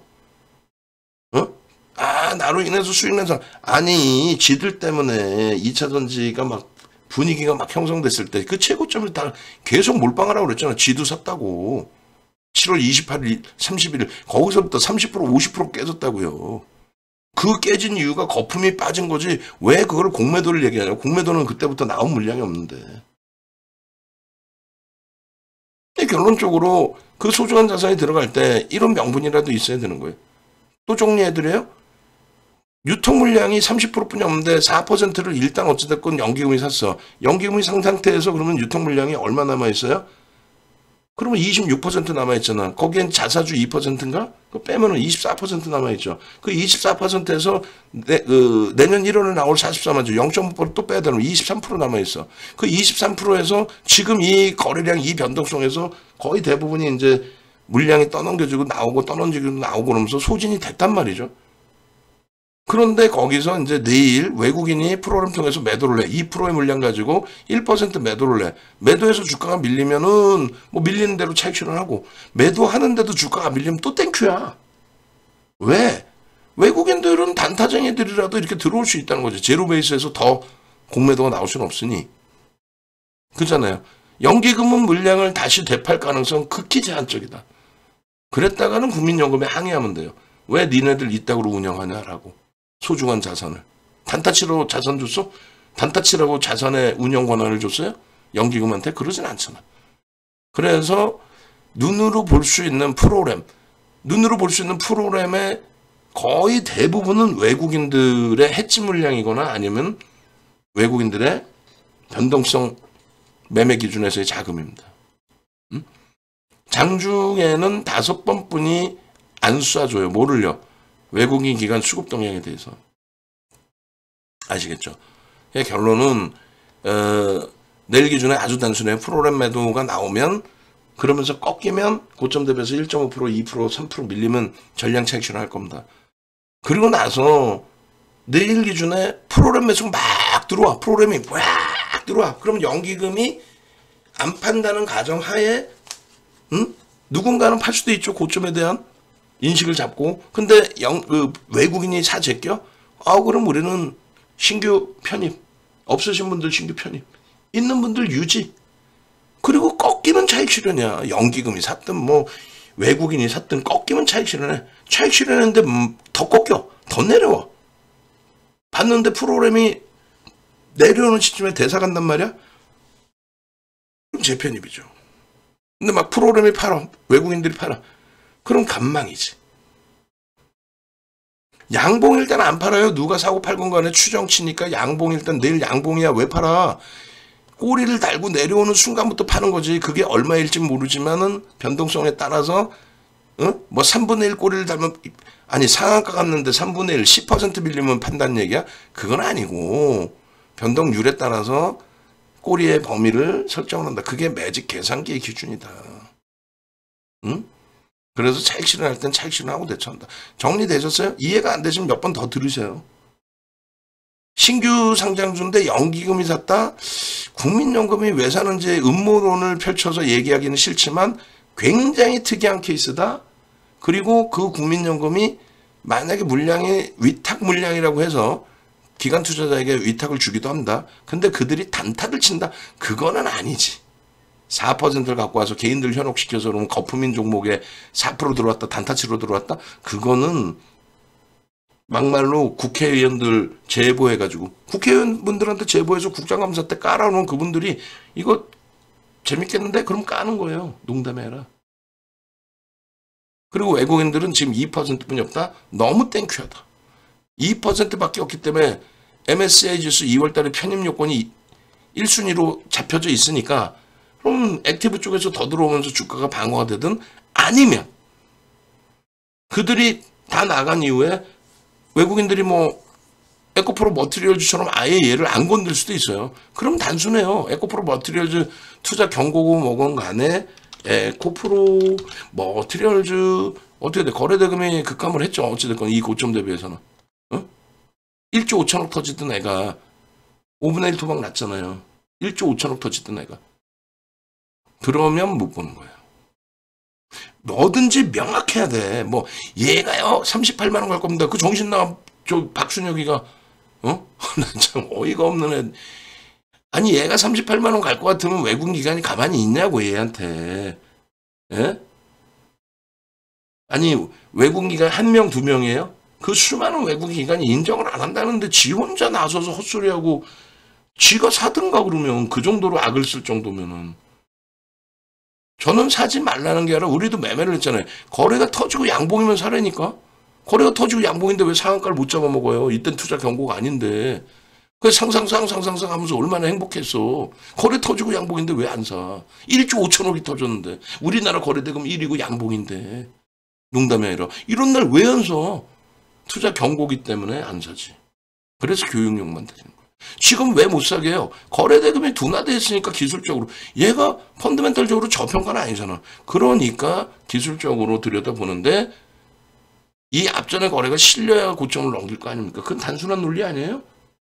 S1: 나로 인해서 수익 낸 사람. 아니, 지들 때문에 2차 전지가 막 분위기가 막 형성됐을 때 그 최고점을 다 계속 몰빵하라고 그랬잖아. 지도 샀다고. 7월 28일, 31일 거기서부터 30% 50% 깨졌다고요. 그 깨진 이유가 거품이 빠진 거지 왜 그걸 공매도를 얘기하냐고. 공매도는 그때부터 나온 물량이 없는데. 결론적으로 그 소중한 자산이 들어갈 때 이런 명분이라도 있어야 되는 거예요. 또 정리해드려요. 유통 물량이 30%뿐이 없는데 4%를 일단 어찌됐건 연기금이 샀어. 연기금이 산 상태에서 그러면 유통 물량이 얼마 남아있어요? 그러면 26% 남아있잖아. 거기엔 자사주 2%인가? 그거 빼면은 24% 남아있죠. 그 24%에서 내년 1월에 나올 44만 주 0.5% 또 빼야 되면 23% 남아있어. 그 23%에서 지금 이 거래량, 이 변동성에서 거의 대부분이 이제 물량이 떠넘겨지고 나오고 떠넘기고 나오고 그러면서 소진이 됐단 말이죠. 그런데 거기서 이제 내일 외국인이 프로그램 통해서 매도를 해. 2%의 물량 가지고 1% 매도를 해. 매도해서 주가가 밀리면은 뭐 밀리는 대로 차익 실현하고, 매도하는데도 주가가 밀리면 또 땡큐야. 왜? 외국인들은 단타쟁이들이라도 이렇게 들어올 수 있다는 거죠. 제로 베이스에서 더 공매도가 나올 수는 없으니. 그렇잖아요. 연기금은 물량을 다시 되팔 가능성 극히 제한적이다. 그랬다가는 국민연금에 항의하면 돼요. 왜 니네들 이따구로 운영하냐라고. 소중한 자산을. 단타치로 자산 줬어? 단타치라고 자산의 운영 권한을 줬어요? 연기금한테? 그러진 않잖아. 그래서 눈으로 볼 수 있는 프로그램의 거의 대부분은 외국인들의 해지 물량이거나 아니면 외국인들의 변동성 매매 기준에서의 자금입니다. 장중에는 5번뿐이 안 쏴줘요. 뭐를요? 외국인 기관 수급 동향에 대해서. 아시겠죠? 결론은 내일 기준에 아주 단순해요. 프로그램 매도가 나오면 그러면서 꺾이면 고점 대비해서 1.5%, 2%, 3% 밀리면 전량 차익 실현할 겁니다. 그리고 나서 내일 기준에 프로그램 매수가 막 들어와. 프로그램이 막 들어와. 그럼 연기금이 안 판다는 가정하에 누군가는 팔 수도 있죠. 고점에 대한 인식을 잡고. 근데 외국인이 사 제껴? 그럼 우리는 신규 편입. 없으신 분들 신규 편입. 있는 분들 유지. 그리고 꺾이면 차익 실현이야. 연기금이 샀든 뭐 외국인이 샀든 꺾이면 차익 실현해. 차익 실현했는데 더 꺾여. 더 내려와. 봤는데 프로그램이 내려오는 시점에 대사 간단 말이야? 그럼 재편입이죠. 근데 막 프로그램이 팔아. 외국인들이 팔아. 그럼 간망이지. 양봉 일단 안 팔아요. 누가 사고 팔건 간에 추정치니까 양봉 일단 내일 양봉이야. 왜 팔아? 꼬리를 달고 내려오는 순간부터 파는 거지. 그게 얼마일지 모르지만은 변동성에 따라서 뭐 3분의 1 꼬리를 달면 아니 상한가 갔는데 3분의 1 10% 밀리면 판다는 얘기야? 그건 아니고 변동률에 따라서 꼬리의 범위를 설정을 한다. 그게 매직 계산기의 기준이다. 그래서 차익 실현할 땐 차익 실현하고 대처한다. 정리되셨어요? 이해가 안 되시면 몇 번 더 들으세요. 신규 상장주인데 연기금이 샀다? 국민연금이 왜 사는지 음모론을 펼쳐서 얘기하기는 싫지만 굉장히 특이한 케이스다. 그리고 그 국민연금이 만약에 물량이 위탁 물량이라고 해서 기관 투자자에게 위탁을 주기도 합니다. 근데 그들이 단타를 친다? 그거는 아니지. 4%를 갖고 와서 개인들 현혹시켜서 그러면 거품인 종목에 4% 들어왔다, 단타치로 들어왔다? 그거는 막말로 국회의원들 제보해가지고 국회의원분들한테 제보해서 국정감사 때 깔아놓은 그분들이 이거 재밌겠는데? 그럼 까는 거예요. 농담해라. 그리고 외국인들은 지금 2%뿐이 없다? 너무 땡큐하다. 2%밖에 없기 때문에 MSCI 지수 2월달에 편입 요건이 1순위로 잡혀져 있으니까 그럼 액티브 쪽에서 더 들어오면서 주가가 방어가 되든 아니면 그들이 다 나간 이후에 외국인들이 뭐 에코프로 머티리얼즈처럼 아예 얘를 안 건들 수도 있어요. 그럼 단순해요. 에코프로 머티리얼즈 투자 경고고 뭐건 간에 에코프로 머티리얼즈 어떻게 돼? 거래대금이 급감을 했죠. 어찌됐건 이 고점 대비해서는. 1조 5천억 터지던 애가 5분의 1 토막 났잖아요. 1조 5천억 터지던 애가. 그러면 못 보는 거예요. 뭐든지 명확해야 돼. 뭐 얘가요 38만 원 갈 겁니다. 그 정신 나간 저 박순혁이가 난 참 어이가 없는 애. 아니 얘가 38만 원 갈 것 같으면 외국 기관이 가만히 있냐고 얘한테. 예? 아니 외국 기관 1명 2명이에요? 그 수많은 외국 기관이 인정을 안 한다는데 지 혼자 나서서 헛소리하고 지가 사든가 그러면 그 정도로 악을 쓸 정도면은 저는 사지 말라는 게 아니라 우리도 매매를 했잖아요. 거래가 터지고 양봉이면 사라니까. 거래가 터지고 양봉인데 왜 상한가를 못 잡아먹어요. 이땐 투자 경고가 아닌데. 그래서 상상상 하면서 얼마나 행복했어. 거래 터지고 양봉인데 왜 안 사. 1조 5천억이 터졌는데. 우리나라 거래대금 1위고 양봉인데. 농담이 아니라. 이런 날 왜 안 사. 투자 경고기 때문에 안 사지. 그래서 교육용만 드리는 거예요. 지금 왜 못 사게 해요? 거래대금이 둔화되어 있으니까 기술적으로. 얘가 펀더멘털적으로 저평가는 아니잖아. 그러니까 기술적으로 들여다보는데 이 앞전의 거래가 실려야 고점을 넘길 거 아닙니까? 그건 단순한 논리 아니에요?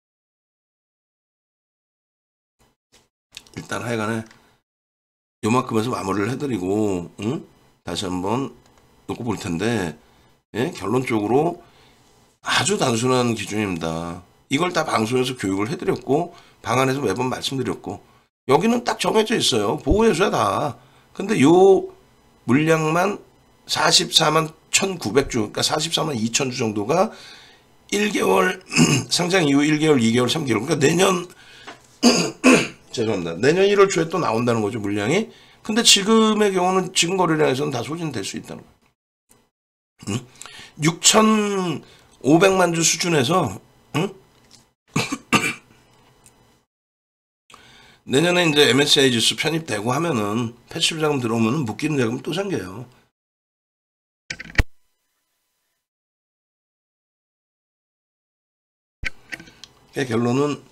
S1: 일단 하여간에 요만큼에서 마무리를 해드리고 다시 한번 놓고 볼 텐데 결론적으로 아주 단순한 기준입니다. 이걸 다 방송에서 교육을 해드렸고 방안에서 매번 말씀드렸고 여기는 딱 정해져 있어요. 보호해줘야 다. 근데 요 물량만 44만 1,900주 그러니까 44만 2천 주 정도가 1개월 상장 이후 1개월, 2개월, 3개월 그러니까 내년 죄송합니다. 내년 1월 초에 또 나온다는 거죠. 물량이. 근데 지금의 경우는 지금 거래량에서는 다 소진될 수 있다는 거예요. 6,500만 주 수준에서 내년에 이제 MSCI 지수 편입되고 하면은 패시브 자금 들어오면은 묶이는 자금 또 생겨요. 결론은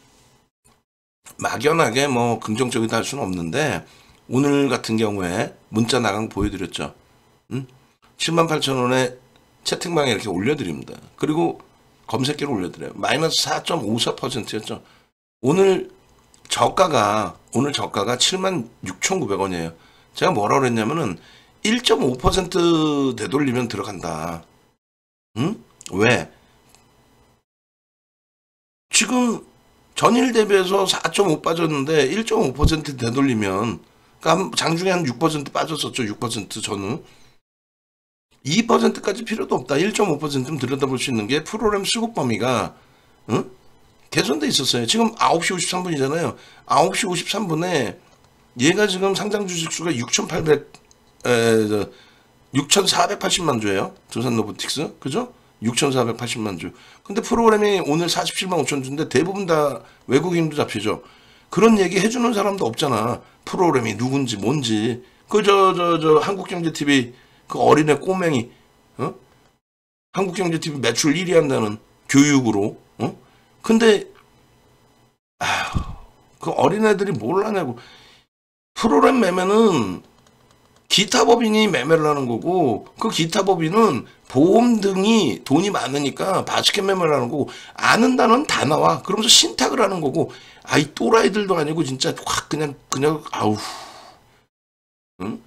S1: 막연하게 뭐 긍정적이다 할 수는 없는데 오늘 같은 경우에 문자 나간 거 보여드렸죠. 78,000원에 채팅방에 이렇게 올려드립니다. 그리고 검색기로 올려드려요. 마이너스 4.54%였죠. 오늘 저가가 76,900원이에요. 제가 뭐라 그랬냐면은 1.5% 되돌리면 들어간다. 응? 왜? 지금 전일 대비해서 4.5 빠졌는데 1.5% 되돌리면 그러니까 장중에 한 6% 빠졌었죠. 6% 전후. 2%까지 필요도 없다. 1.5%는 들여다볼 수 있는 게 프로그램 수급 범위가 응? 개선돼 있었어요. 지금 9시 53분이잖아요. 9시 53분에 얘가 지금 상장 주식 수가 6,480만 주예요. 두산 로보틱스. 그죠? 6,480만 주. 근데 프로그램이 오늘 47만 5천 주인데 대부분 다 외국인도 잡히죠. 그런 얘기 해주는 사람도 없잖아. 프로그램이 누군지 뭔지. 한국경제TV 그 어린애 꼬맹이, 어? 한국경제TV 매출 1위 한다는 교육으로, 어? 근데, 그 어린애들이 뭘 하냐고. 프로그램 매매는 기타 법인이 매매를 하는 거고, 그 기타 법인은 보험 등이 돈이 많으니까 바스켓 매매를 하는 거고, 아는 단어는 다 나와. 그러면서 신탁을 하는 거고, 이 또라이들도 아니고, 진짜 확 아우. 응?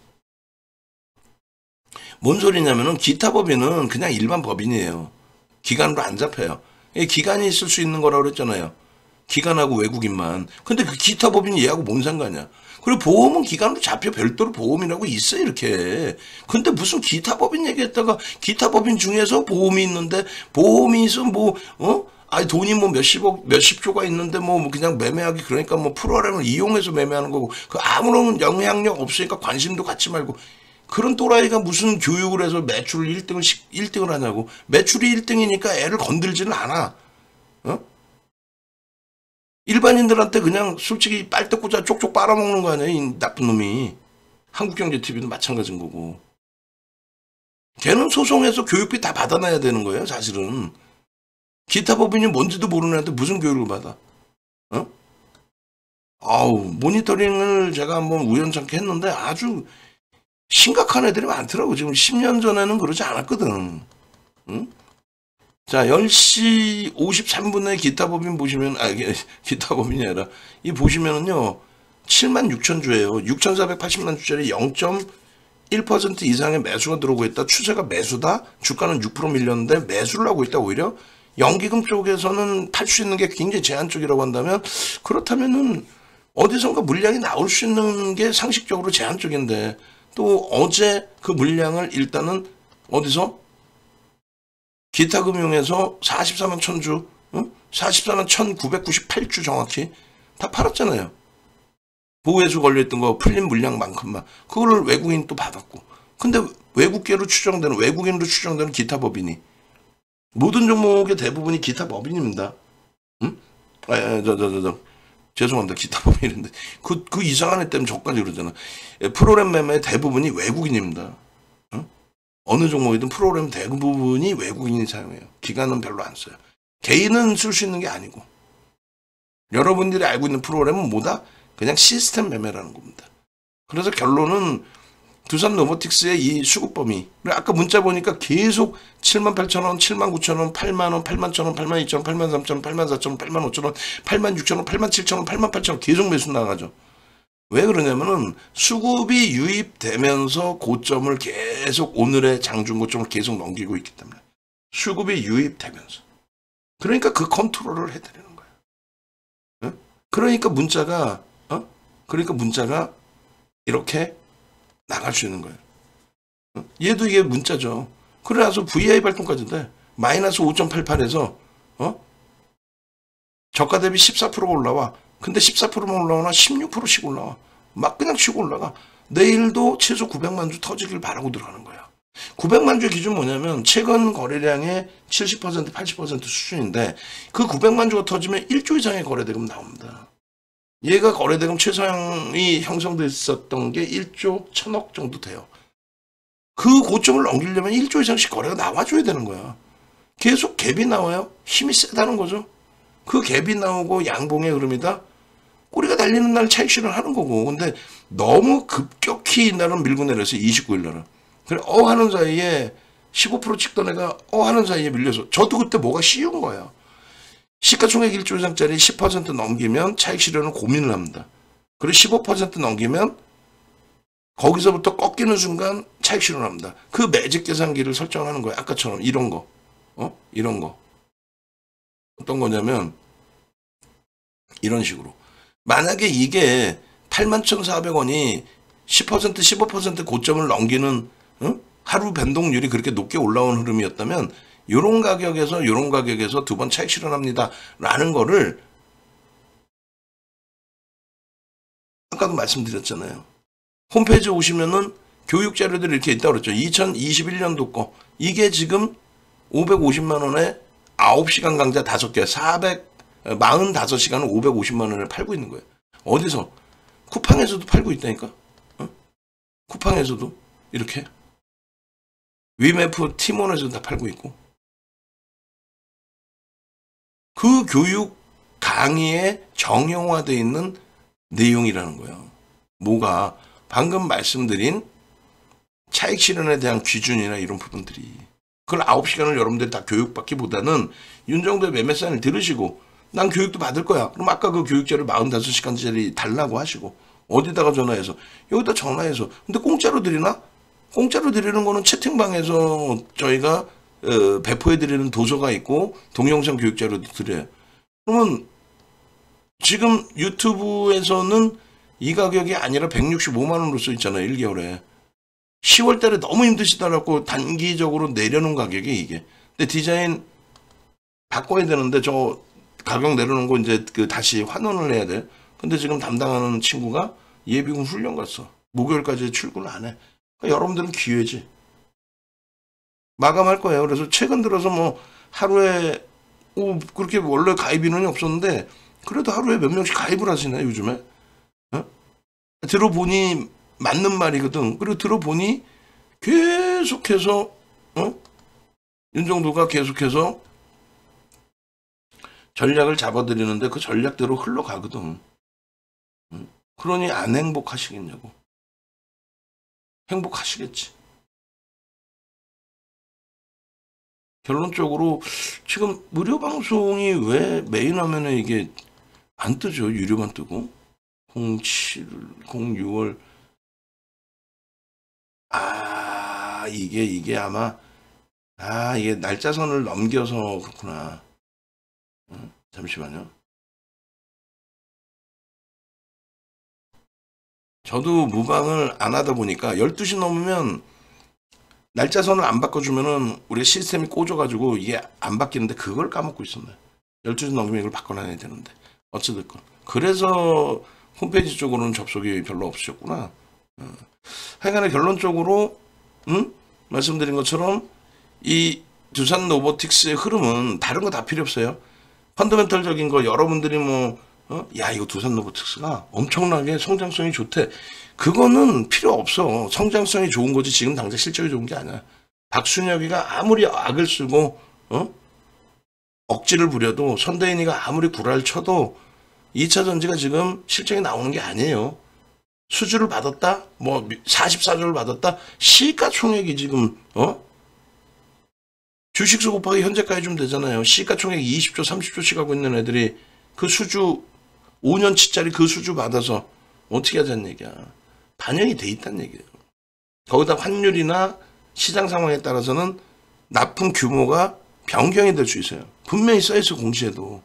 S1: 뭔 소리냐면은 기타 법인은 그냥 일반 법인이에요. 기관으로 안 잡혀요. 기관이 있을 수 있는 거라고 그랬잖아요. 기관하고 외국인만. 근데 그 기타 법인이 얘하고 뭔 상관이야. 그리고 보험은 기관으로 잡혀 별도로 보험이라고 있어 이렇게. 근데 무슨 기타 법인 얘기했다가 기타 법인 중에서 보험이 있는데 보험이 있으면 돈이 뭐 몇십조가 있는데 뭐 그냥 매매하기 그러니까 뭐 프로그램을 이용해서 매매하는 거고 그 아무런 영향력 없으니까 관심도 갖지 말고 그런 또라이가 무슨 교육을 해서 매출 1등을 하냐고. 매출이 1등이니까 애를 건들지는 않아. 어? 일반인들한테 그냥 솔직히 빨대 꽂아 쪽쪽 빨아먹는 거 아니야, 이 나쁜 놈이. 한국경제TV도 마찬가지인 거고. 걔는 소송해서 교육비 다 받아놔야 되는 거예요, 사실은. 기타 법인이 뭔지도 모르는 애한테 무슨 교육을 받아? 어? 모니터링을 제가 한번 우연찮게 했는데 아주 심각한 애들이 많더라고. 지금 10년 전에는 그러지 않았거든. 응? 자, 10시 53분에 기타 법인 보시면, 기타 법인이 아니라, 이 보시면은요, 7만 6천 주예요. 6,480만 주짜리 0.1% 이상의 매수가 들어오고 있다. 추세가 매수다. 주가는 6% 밀렸는데 매수를 하고 있다. 오히려 연기금 쪽에서는 팔 수 있는 게 굉장히 제한적이라고 한다면 그렇다면은 어디선가 물량이 나올 수 있는 게 상식적으로 제한적인데 또 어제 그 물량을 일단은 어디서 기타금융에서 44만 천주, 44만 1998주 정확히 다 팔았잖아요. 보호해수 걸려있던 거 풀린 물량만큼만. 그거를 외국인 또 받았고. 근데 외국인으로 추정되는 기타 법인이 모든 종목의 대부분이 기타 법인입니다. 응? 죄송합니다. 기타 법인인데 그 이상한 애 때문에 저까지 그러잖아. 프로그램 매매 대부분이 외국인입니다. 응? 어느 종목이든 프로그램 대부분이 외국인이 사용해요. 기관은 별로 안 써요. 개인은 쓸 수 있는 게 아니고. 여러분들이 알고 있는 프로그램은 뭐다? 그냥 시스템 매매라는 겁니다. 그래서 결론은 두산 로보틱스의 이 수급 범위. 아까 문자 보니까 계속 78,000원, 79,000원, 8만원, 81,000원, 82,000원, 83,000원, 84,000원, 85,000원, 86,000원, 87,000원, 88,000원 계속 매수 나가죠. 왜 그러냐면은 수급이 유입되면서 고점을 계속 오늘의 장중 고점을 계속 넘기고 있기 때문에 수급이 유입되면서 그러니까 그 컨트롤을 해드리는 거예요. 응? 그러니까 문자가 이렇게 나갈 수 있는 거예요. 응? 얘도 이게 문자죠. 그래서 VI 발동까지인데 마이너스 5.88에서 저가 대비 14%가 올라와. 근데 14%만 올라오나 16%씩 올라와. 막 그냥 치고 올라가. 내일도 최소 900만 주 터지길 바라고 들어가는 거야. 900만 주의 기준 뭐냐면 최근 거래량의 70% 80% 수준인데 그 900만 주가 터지면 1조 이상의 거래대금 나옵니다. 얘가 거래대금 최상위 형성됐었던 게 1조 1000억 정도 돼요. 그 고점을 넘기려면 1조 이상씩 거래가 나와줘야 되는 거야. 계속 갭이 나와요. 힘이 세다는 거죠. 그 갭이 나오고 양봉의 흐름이다. 꼬리가 달리는 날 차익 실현하는 거고. 근데 너무 급격히 이날은 밀고 내려서 29일 날은. 그래 하는 사이에 15% 찍던 애가 하는 사이에 밀려서 저도 그때 뭐가 쉬운 거예요. 시가총액 1조 이상짜리 10% 넘기면 차익 실현은 고민을 합니다. 그리고 15% 넘기면 거기서부터 꺾이는 순간 차익 실현합니다. 그 매직 계산기를 설정하는 거예요. 아까처럼 이런 거. 이런 거. 어떤 거냐면 이런 식으로. 만약에 이게 81,400원이 10% 15% 고점을 넘기는 하루 변동률이 그렇게 높게 올라온 흐름이었다면 요런 가격에서 두 번 차익 실현합니다. 라는 거를 아까도 말씀드렸잖아요. 홈페이지 오시면은 교육 자료들이 이렇게 있다고 그랬죠. 2021년도 거. 이게 지금 550만 원에 9시간 강좌 5개, 445시간을 550만 원에 팔고 있는 거예요. 어디서? 쿠팡에서도 팔고 있다니까? 쿠팡에서도 이렇게. 위메프 티몬에서도 다 팔고 있고. 그 교육 강의에 정형화되어 있는 내용이라는 거예요. 뭐가? 방금 말씀드린 차익 실현에 대한 기준이나 이런 부분들이. 그걸 9시간을 여러분들이 다 교육받기보다는 윤정도의 매매 사인을 들으시고 난 교육도 받을 거야. 그럼 아까 그 교육자를 45시간짜리 달라고 하시고 어디다가 전화해서 여기다 전화해서 근데 공짜로 드리나? 공짜로 드리는 거는 채팅방에서 저희가 배포해드리는 도서가 있고 동영상 교육자료도 드려요. 그러면 지금 유튜브에서는 이 가격이 아니라 165만 원으로 써 있잖아요. 1개월에. 10월 달에 너무 힘드시다라고 단기적으로 내려놓은 가격이 이게. 근데 디자인 바꿔야 되는데 저 가격 내려놓은 거 이제 다시 환원을 해야 돼. 근데 지금 담당하는 친구가 예비군 훈련 갔어. 목요일까지 출근을 안 해. 그러니까 여러분들은 기회지. 마감할 거예요. 그래서 최근 들어서 뭐 하루에 그렇게 원래 가입 인원이 없었는데 그래도 하루에 몇 명씩 가입을 하시네 요즘에. 들어보니 맞는 말이거든. 그리고 들어보니 계속해서 윤정도가 계속해서 전략을 잡아드리는데 그 전략대로 흘러가거든. 그러니 안 행복하시겠냐고. 행복하시겠지. 결론적으로 지금 무료 방송이 왜 메인 화면에 이게 안 뜨죠? 유료만 뜨고 06월 이게 아마 이게 날짜선을 넘겨서 그렇구나. 잠시만요. 저도 무방을 안 하다 보니까 12시 넘으면 날짜선을 안 바꿔주면은 우리 시스템이 꽂아가지고 이게 안 바뀌는데 그걸 까먹고 있었네. 12시 넘으면 이걸 바꿔놔야 되는데 어찌됐건 그래서 홈페이지 쪽으로는 접속이 별로 없으셨구나. 하여간에 결론적으로 말씀드린 것처럼 이 두산 로보틱스의 흐름은 다른 거 다 필요 없어요. 펀더멘털적인 거 여러분들이 이거 두산 로보틱스가 엄청나게 성장성이 좋대. 그거는 필요 없어. 성장성이 좋은 거지 지금 당장 실적이 좋은 게 아니야. 박순혁이가 아무리 악을 쓰고 억지를 부려도 선대인이가 아무리 구라를 쳐도 2차 전지가 지금 실적이 나오는 게 아니에요. 수주를 받았다? 44조를 받았다? 시가총액이 지금 주식수 곱하기 현재가에 좀 되잖아요. 시가총액 20조 30조씩 하고 있는 애들이 그 수주 5년치짜리 그 수주 받아서 어떻게 하자는 얘기야. 반영이 돼 있다는 얘기예요. 거기다 환율이나 시장 상황에 따라서는 납품 규모가 변경이 될 수 있어요. 분명히 써있어 공시에도.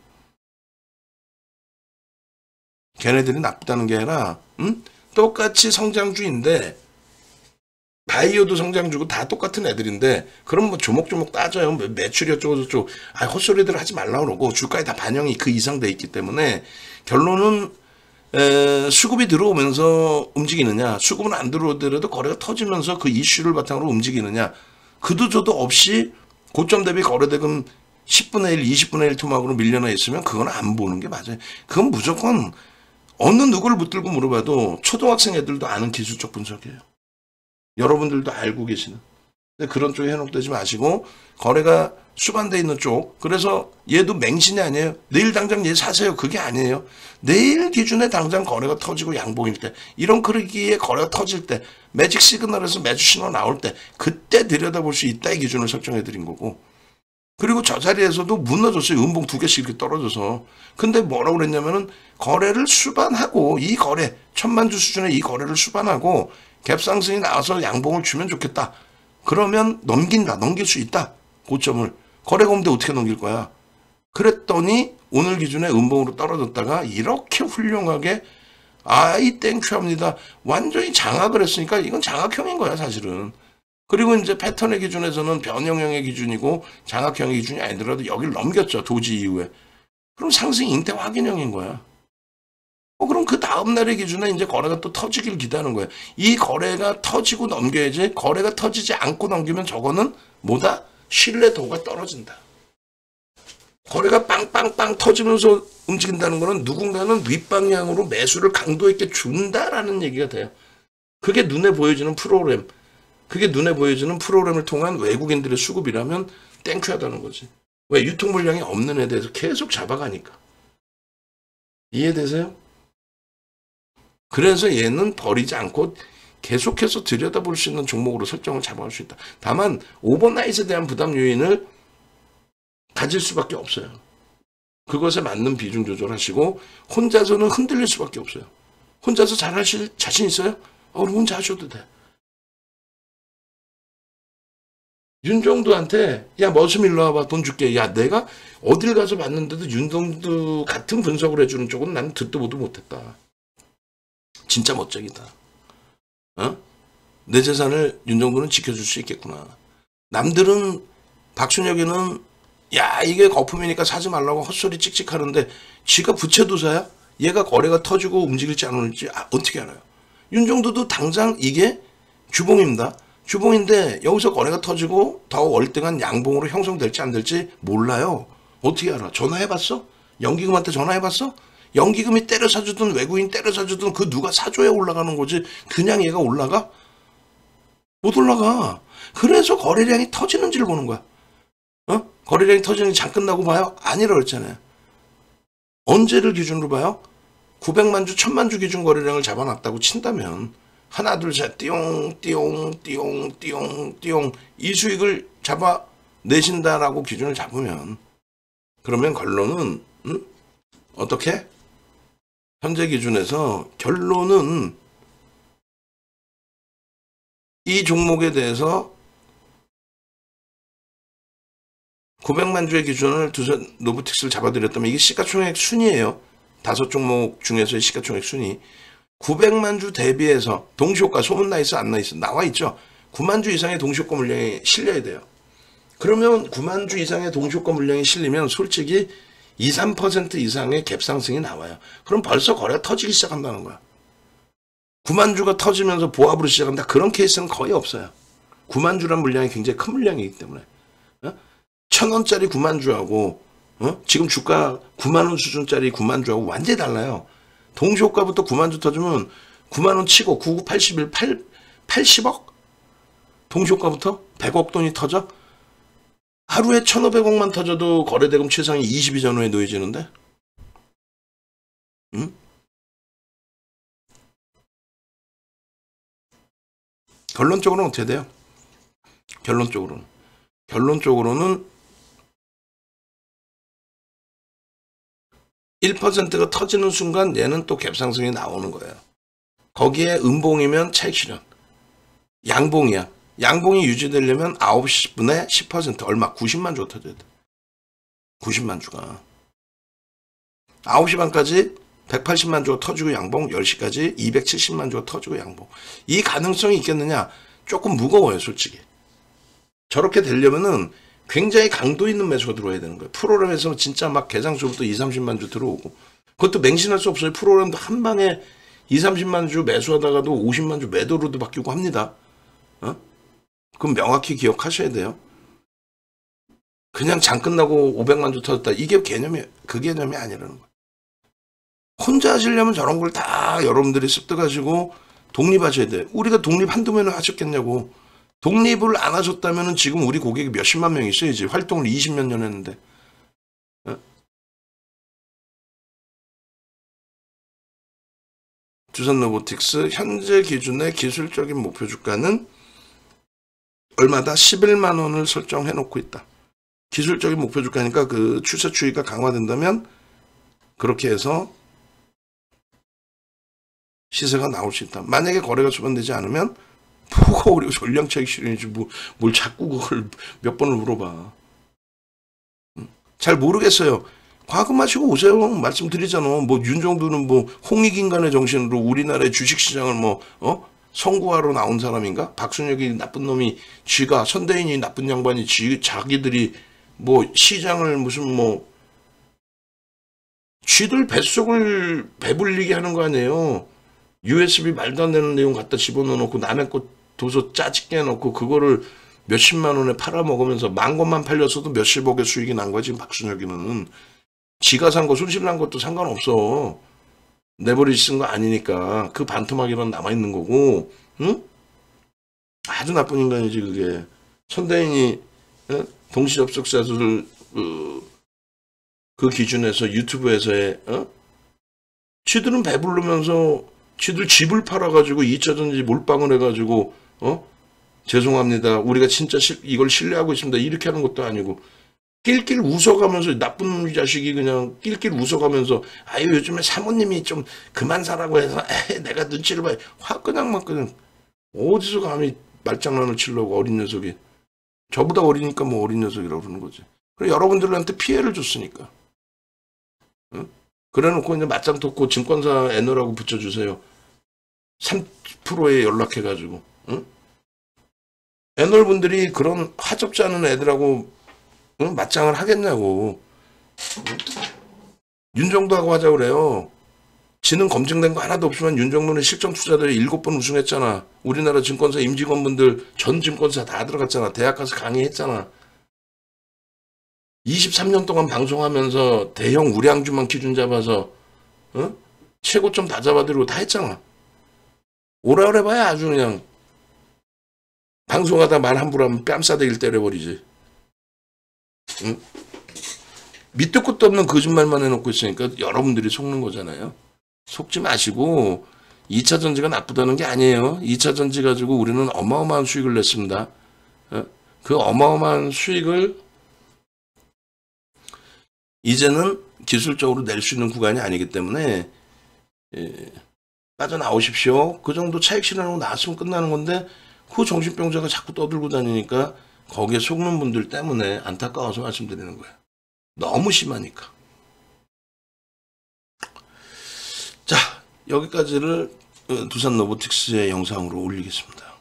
S1: 걔네들이 나쁘다는 게 아니라 똑같이 성장주인데 바이오도 성장주고 다 똑같은 애들인데 그럼 조목조목 따져요. 매출이 어쩌고저쩌고 헛소리들 하지 말라고 그러고 주가에 다 반영이 그 이상 돼 있기 때문에 결론은 수급이 들어오면서 움직이느냐 수급은 안 들어오더라도 거래가 터지면서 그 이슈를 바탕으로 움직이느냐 그도 저도 없이 고점 대비 거래대금 10분의 1, 20분의 1 토막으로 밀려나 있으면 그건 안 보는 게 맞아요. 그건 무조건 어느 누구를 붙들고 물어봐도 초등학생 애들도 아는 기술적 분석이에요. 여러분들도 알고 계시는. 근데 그런 쪽에 현혹되지 마시고 거래가 수반돼 있는 쪽. 그래서 얘도 맹신이 아니에요. 내일 당장 얘 사세요. 그게 아니에요. 내일 기준에 당장 거래가 터지고 양봉일 때, 이런 크기의 거래가 터질 때, 매직 시그널에서 매주 신호 나올 때, 그때 들여다볼 수 있다의 기준을 설정해 드린 거고. 그리고 저 자리에서도 무너졌어요. 음봉 2개씩 이렇게 떨어져서. 근데 뭐라고 그랬냐면은 거래를 수반하고, 이 거래 1000만 주 수준의 이 거래를 수반하고 갭상승이 나와서 양봉을 주면 좋겠다. 그러면 넘길 수 있다. 고점을. 거래가 없는데 어떻게 넘길 거야. 그랬더니 오늘 기준에 음봉으로 떨어졌다가 이렇게 훌륭하게 아이 땡큐합니다. 완전히 장악을 했으니까 이건 장악형인 거야 사실은. 그리고 이제 패턴의 기준에서는 변형형의 기준이고 장악형의 기준이 아니더라도 여기를 넘겼죠. 도지 이후에. 그럼 상승 잉태 확인형인 거야. 그럼 그 다음날의 기준에 이제 거래가 또 터지길 기대하는 거예요. 이 거래가 터지고 넘겨야지. 거래가 터지지 않고 넘기면 저거는 뭐다? 신뢰도가 떨어진다. 거래가 빵빵빵 터지면서 움직인다는 거는 누군가는 윗방향으로 매수를 강도 있게 준다라는 얘기가 돼요. 그게 눈에 보여지는 프로그램. 그게 눈에 보여지는 프로그램을 통한 외국인들의 수급이라면 땡큐하다는 거지. 왜? 유통 물량이 없는 애에 대해서 계속 잡아가니까. 이해되세요? 그래서 얘는 버리지 않고 계속해서 들여다볼 수 있는 종목으로 설정을 잡아갈 수 있다. 다만 오버나잇에 대한 부담 요인을 가질 수밖에 없어요. 그것에 맞는 비중 조절하시고 혼자서는 흔들릴 수밖에 없어요. 혼자서 잘하실 자신 있어요? 그럼 혼자 하셔도 돼. 윤정두한테 야 머슴 일로 와봐 돈 줄게. 야 내가 어딜 가서 봤는데도 윤정두 같은 분석을 해주는 쪽은 나는 듣도 보도 못했다. 진짜 멋쟁이다. 내 재산을 윤정두는 지켜줄 수 있겠구나. 남들은 박순혁이는 야 이게 거품이니까 사지 말라고 헛소리 찍찍 하는데 지가 부채도사야? 얘가 거래가 터지고 움직일지 안 움직일지 어떻게 알아요? 윤정두도 당장 이게 주봉입니다. 주봉인데 여기서 거래가 터지고 더 월등한 양봉으로 형성될지 안 될지 몰라요. 어떻게 알아? 전화해봤어? 연기금한테 전화해봤어? 연기금이 때려 사주든 외국인 때려 사주든 그 누가 사줘야 올라가는 거지. 그냥 얘가 올라가? 못 올라가. 그래서 거래량이 터지는지를 보는 거야. 거래량이 터지는지 잠깐 나고 봐요? 아니라 그랬잖아요. 언제를 기준으로 봐요? 900만 주, 1000만 주 기준 거래량을 잡아놨다고 친다면 하나, 둘, 셋, 띠용, 띠용, 띠용, 띠용, 띠용 이 수익을 잡아내신다라고 기준을 잡으면 그러면 결론은 어떻게? 현재 기준에서 결론은 이 종목에 대해서 900만 주의 기준을 두선 노브틱스를 잡아드렸다면 이게 시가총액 순이에요. 5종목 중에서의 시가총액 순위. 900만 주 대비해서 동시효과 소문 나 있어 안 나 있어? 나와 있죠. 9만 주 이상의 동시효과 물량이 실려야 돼요. 그러면 9만 주 이상의 동시효과 물량이 실리면 솔직히 2, 3% 이상의 갭상승이 나와요. 그럼 벌써 거래가 터지기 시작한다는 거야. 9만 주가 터지면서 보합으로 시작한다. 그런 케이스는 거의 없어요. 9만 주란 물량이 굉장히 큰 물량이기 때문에. 1,000원짜리 9만 주하고 지금 주가 9만 원 수준짜리 9만 주하고 완전히 달라요. 동시효과부터 9만 주 터지면 9만 원 치고 99, 81, 80억? 동시효과부터 100억 돈이 터져? 하루에 1,500억만 터져도 거래대금 최상위 20위 전후에 놓여지는데? 응? 결론적으로는 어떻게 돼요? 결론적으로는 1%가 터지는 순간 얘는 또 갭상승이 나오는 거예요. 거기에 음봉이면 차익 실현. 양봉이야. 양봉이 유지되려면 9시분의 10% 얼마? 90만 주가 터져야 돼. 90만 주가. 9시 반까지 180만 주가 터지고 양봉, 10시까지 270만 주가 터지고 양봉. 이 가능성이 있겠느냐? 조금 무거워요, 솔직히. 저렇게 되려면은 굉장히 강도 있는 매수가 들어와야 되는 거예요. 프로그램에서 진짜 막 개장수부터 2, 30만 주 들어오고. 그것도 맹신할 수 없어요. 프로그램도 한 방에 2, 30만 주 매수하다가도 50만 주 매도로도 바뀌고 합니다. 그럼 명확히 기억하셔야 돼요. 그냥 장 끝나고 500만 주 터졌다. 이게 그 개념이 아니라는 거예요. 혼자 하시려면 저런 걸 다 여러분들이 습득하시고 독립하셔야 돼. 우리가 독립 한두 번을 하셨겠냐고. 독립을 안 하셨다면 지금 우리 고객이 몇십만 명 있어야지. 활동을 20몇 년 했는데. 어? 두산로보틱스 현재 기준의 기술적인 목표 주가는 얼마다 11만 원을 설정해 놓고 있다. 기술적인 목표 주가니까 그 추세 추이가 강화된다면 그렇게 해서 시세가 나올 수 있다. 만약에 거래가 수반되지 않으면 뭐가 우리가 전량차익 실현이지 뭘 자꾸 그걸 몇 번을 물어봐. 잘 모르겠어요. 과금하시고 오세요. 말씀드리잖아. 뭐 윤정도는 뭐 홍익인간의 정신으로 우리나라의 주식시장을 선구하러 나온 사람인가? 박순혁이 나쁜 놈이 쥐가 선대인이 나쁜 양반이 자기들이 뭐 시장을 무슨 쥐들 뱃속을 배불리게 하는 거 아니에요. USB 말도 안 되는 내용 갖다 집어넣어놓고 남의 것 도서 짜집게 해놓고 그거를 몇십만 원에 팔아먹으면서 만 것만 팔렸어도 몇십억의 수익이 난 거야. 지금 박순혁이는. 지가 산 거 손실 난 것도 상관없어. 내버리지 쓴 거 아니니까. 그 반토막이란 남아있는 거고. 응? 아주 나쁜 인간이지 그게. 선대인이 동시접속사를 그 기준에서 유튜브에서의 쥐들은 배부르면서 쥐들 집을 팔아가지고 2차전지 몰빵을 해가지고 죄송합니다. 우리가 진짜 이걸 신뢰하고 있습니다. 이렇게 하는 것도 아니고 낄낄 웃어가면서 나쁜 자식이 그냥 낄낄 웃어가면서 아유 요즘에 사모님이 좀 그만 사라고 해서 내가 눈치를 봐요. 화끈한 막 그냥 어디서 감히 말장난을 치려고 어린 녀석이. 저보다 어리니까 뭐 어린 녀석이라고 그러는 거지. 그래 여러분들한테 피해를 줬으니까. 응? 그래놓고 이제 맞짱 떴고 증권사 애너라고 붙여주세요. 3%에 연락해가지고. 응? 애널분들이 그런 하접지 않은 애들하고 맞짱을 하겠냐고. 윤정도하고 하자 그래요. 지는 검증된 거 하나도 없지만 윤정도는 실전 투자들이 7번 우승했잖아. 우리나라 증권사 임직원분들 전 증권사 다 들어갔잖아. 대학 가서 강의했잖아. 23년 동안 방송하면서 대형 우량주만 기준 잡아서 최고점 다 잡아드리고 다 했잖아. 오라 그래봐야 아주 그냥 방송하다 말 함부로 하면 뺨싸대기를 때려버리지. 응? 밑도 끝도 없는 거짓말만 해놓고 있으니까 여러분들이 속는 거잖아요. 속지 마시고 2차 전지가 나쁘다는 게 아니에요. 2차 전지 가지고 우리는 어마어마한 수익을 냈습니다. 그 어마어마한 수익을 이제는 기술적으로 낼 수 있는 구간이 아니기 때문에 빠져나오십시오. 그 정도 차익 실현하고 나왔으면 끝나는 건데 그 정신병자가 자꾸 떠들고 다니니까 거기에 속는 분들 때문에 안타까워서 말씀드리는 거예요. 너무 심하니까. 자, 여기까지를 두산 로보틱스의 영상으로 올리겠습니다.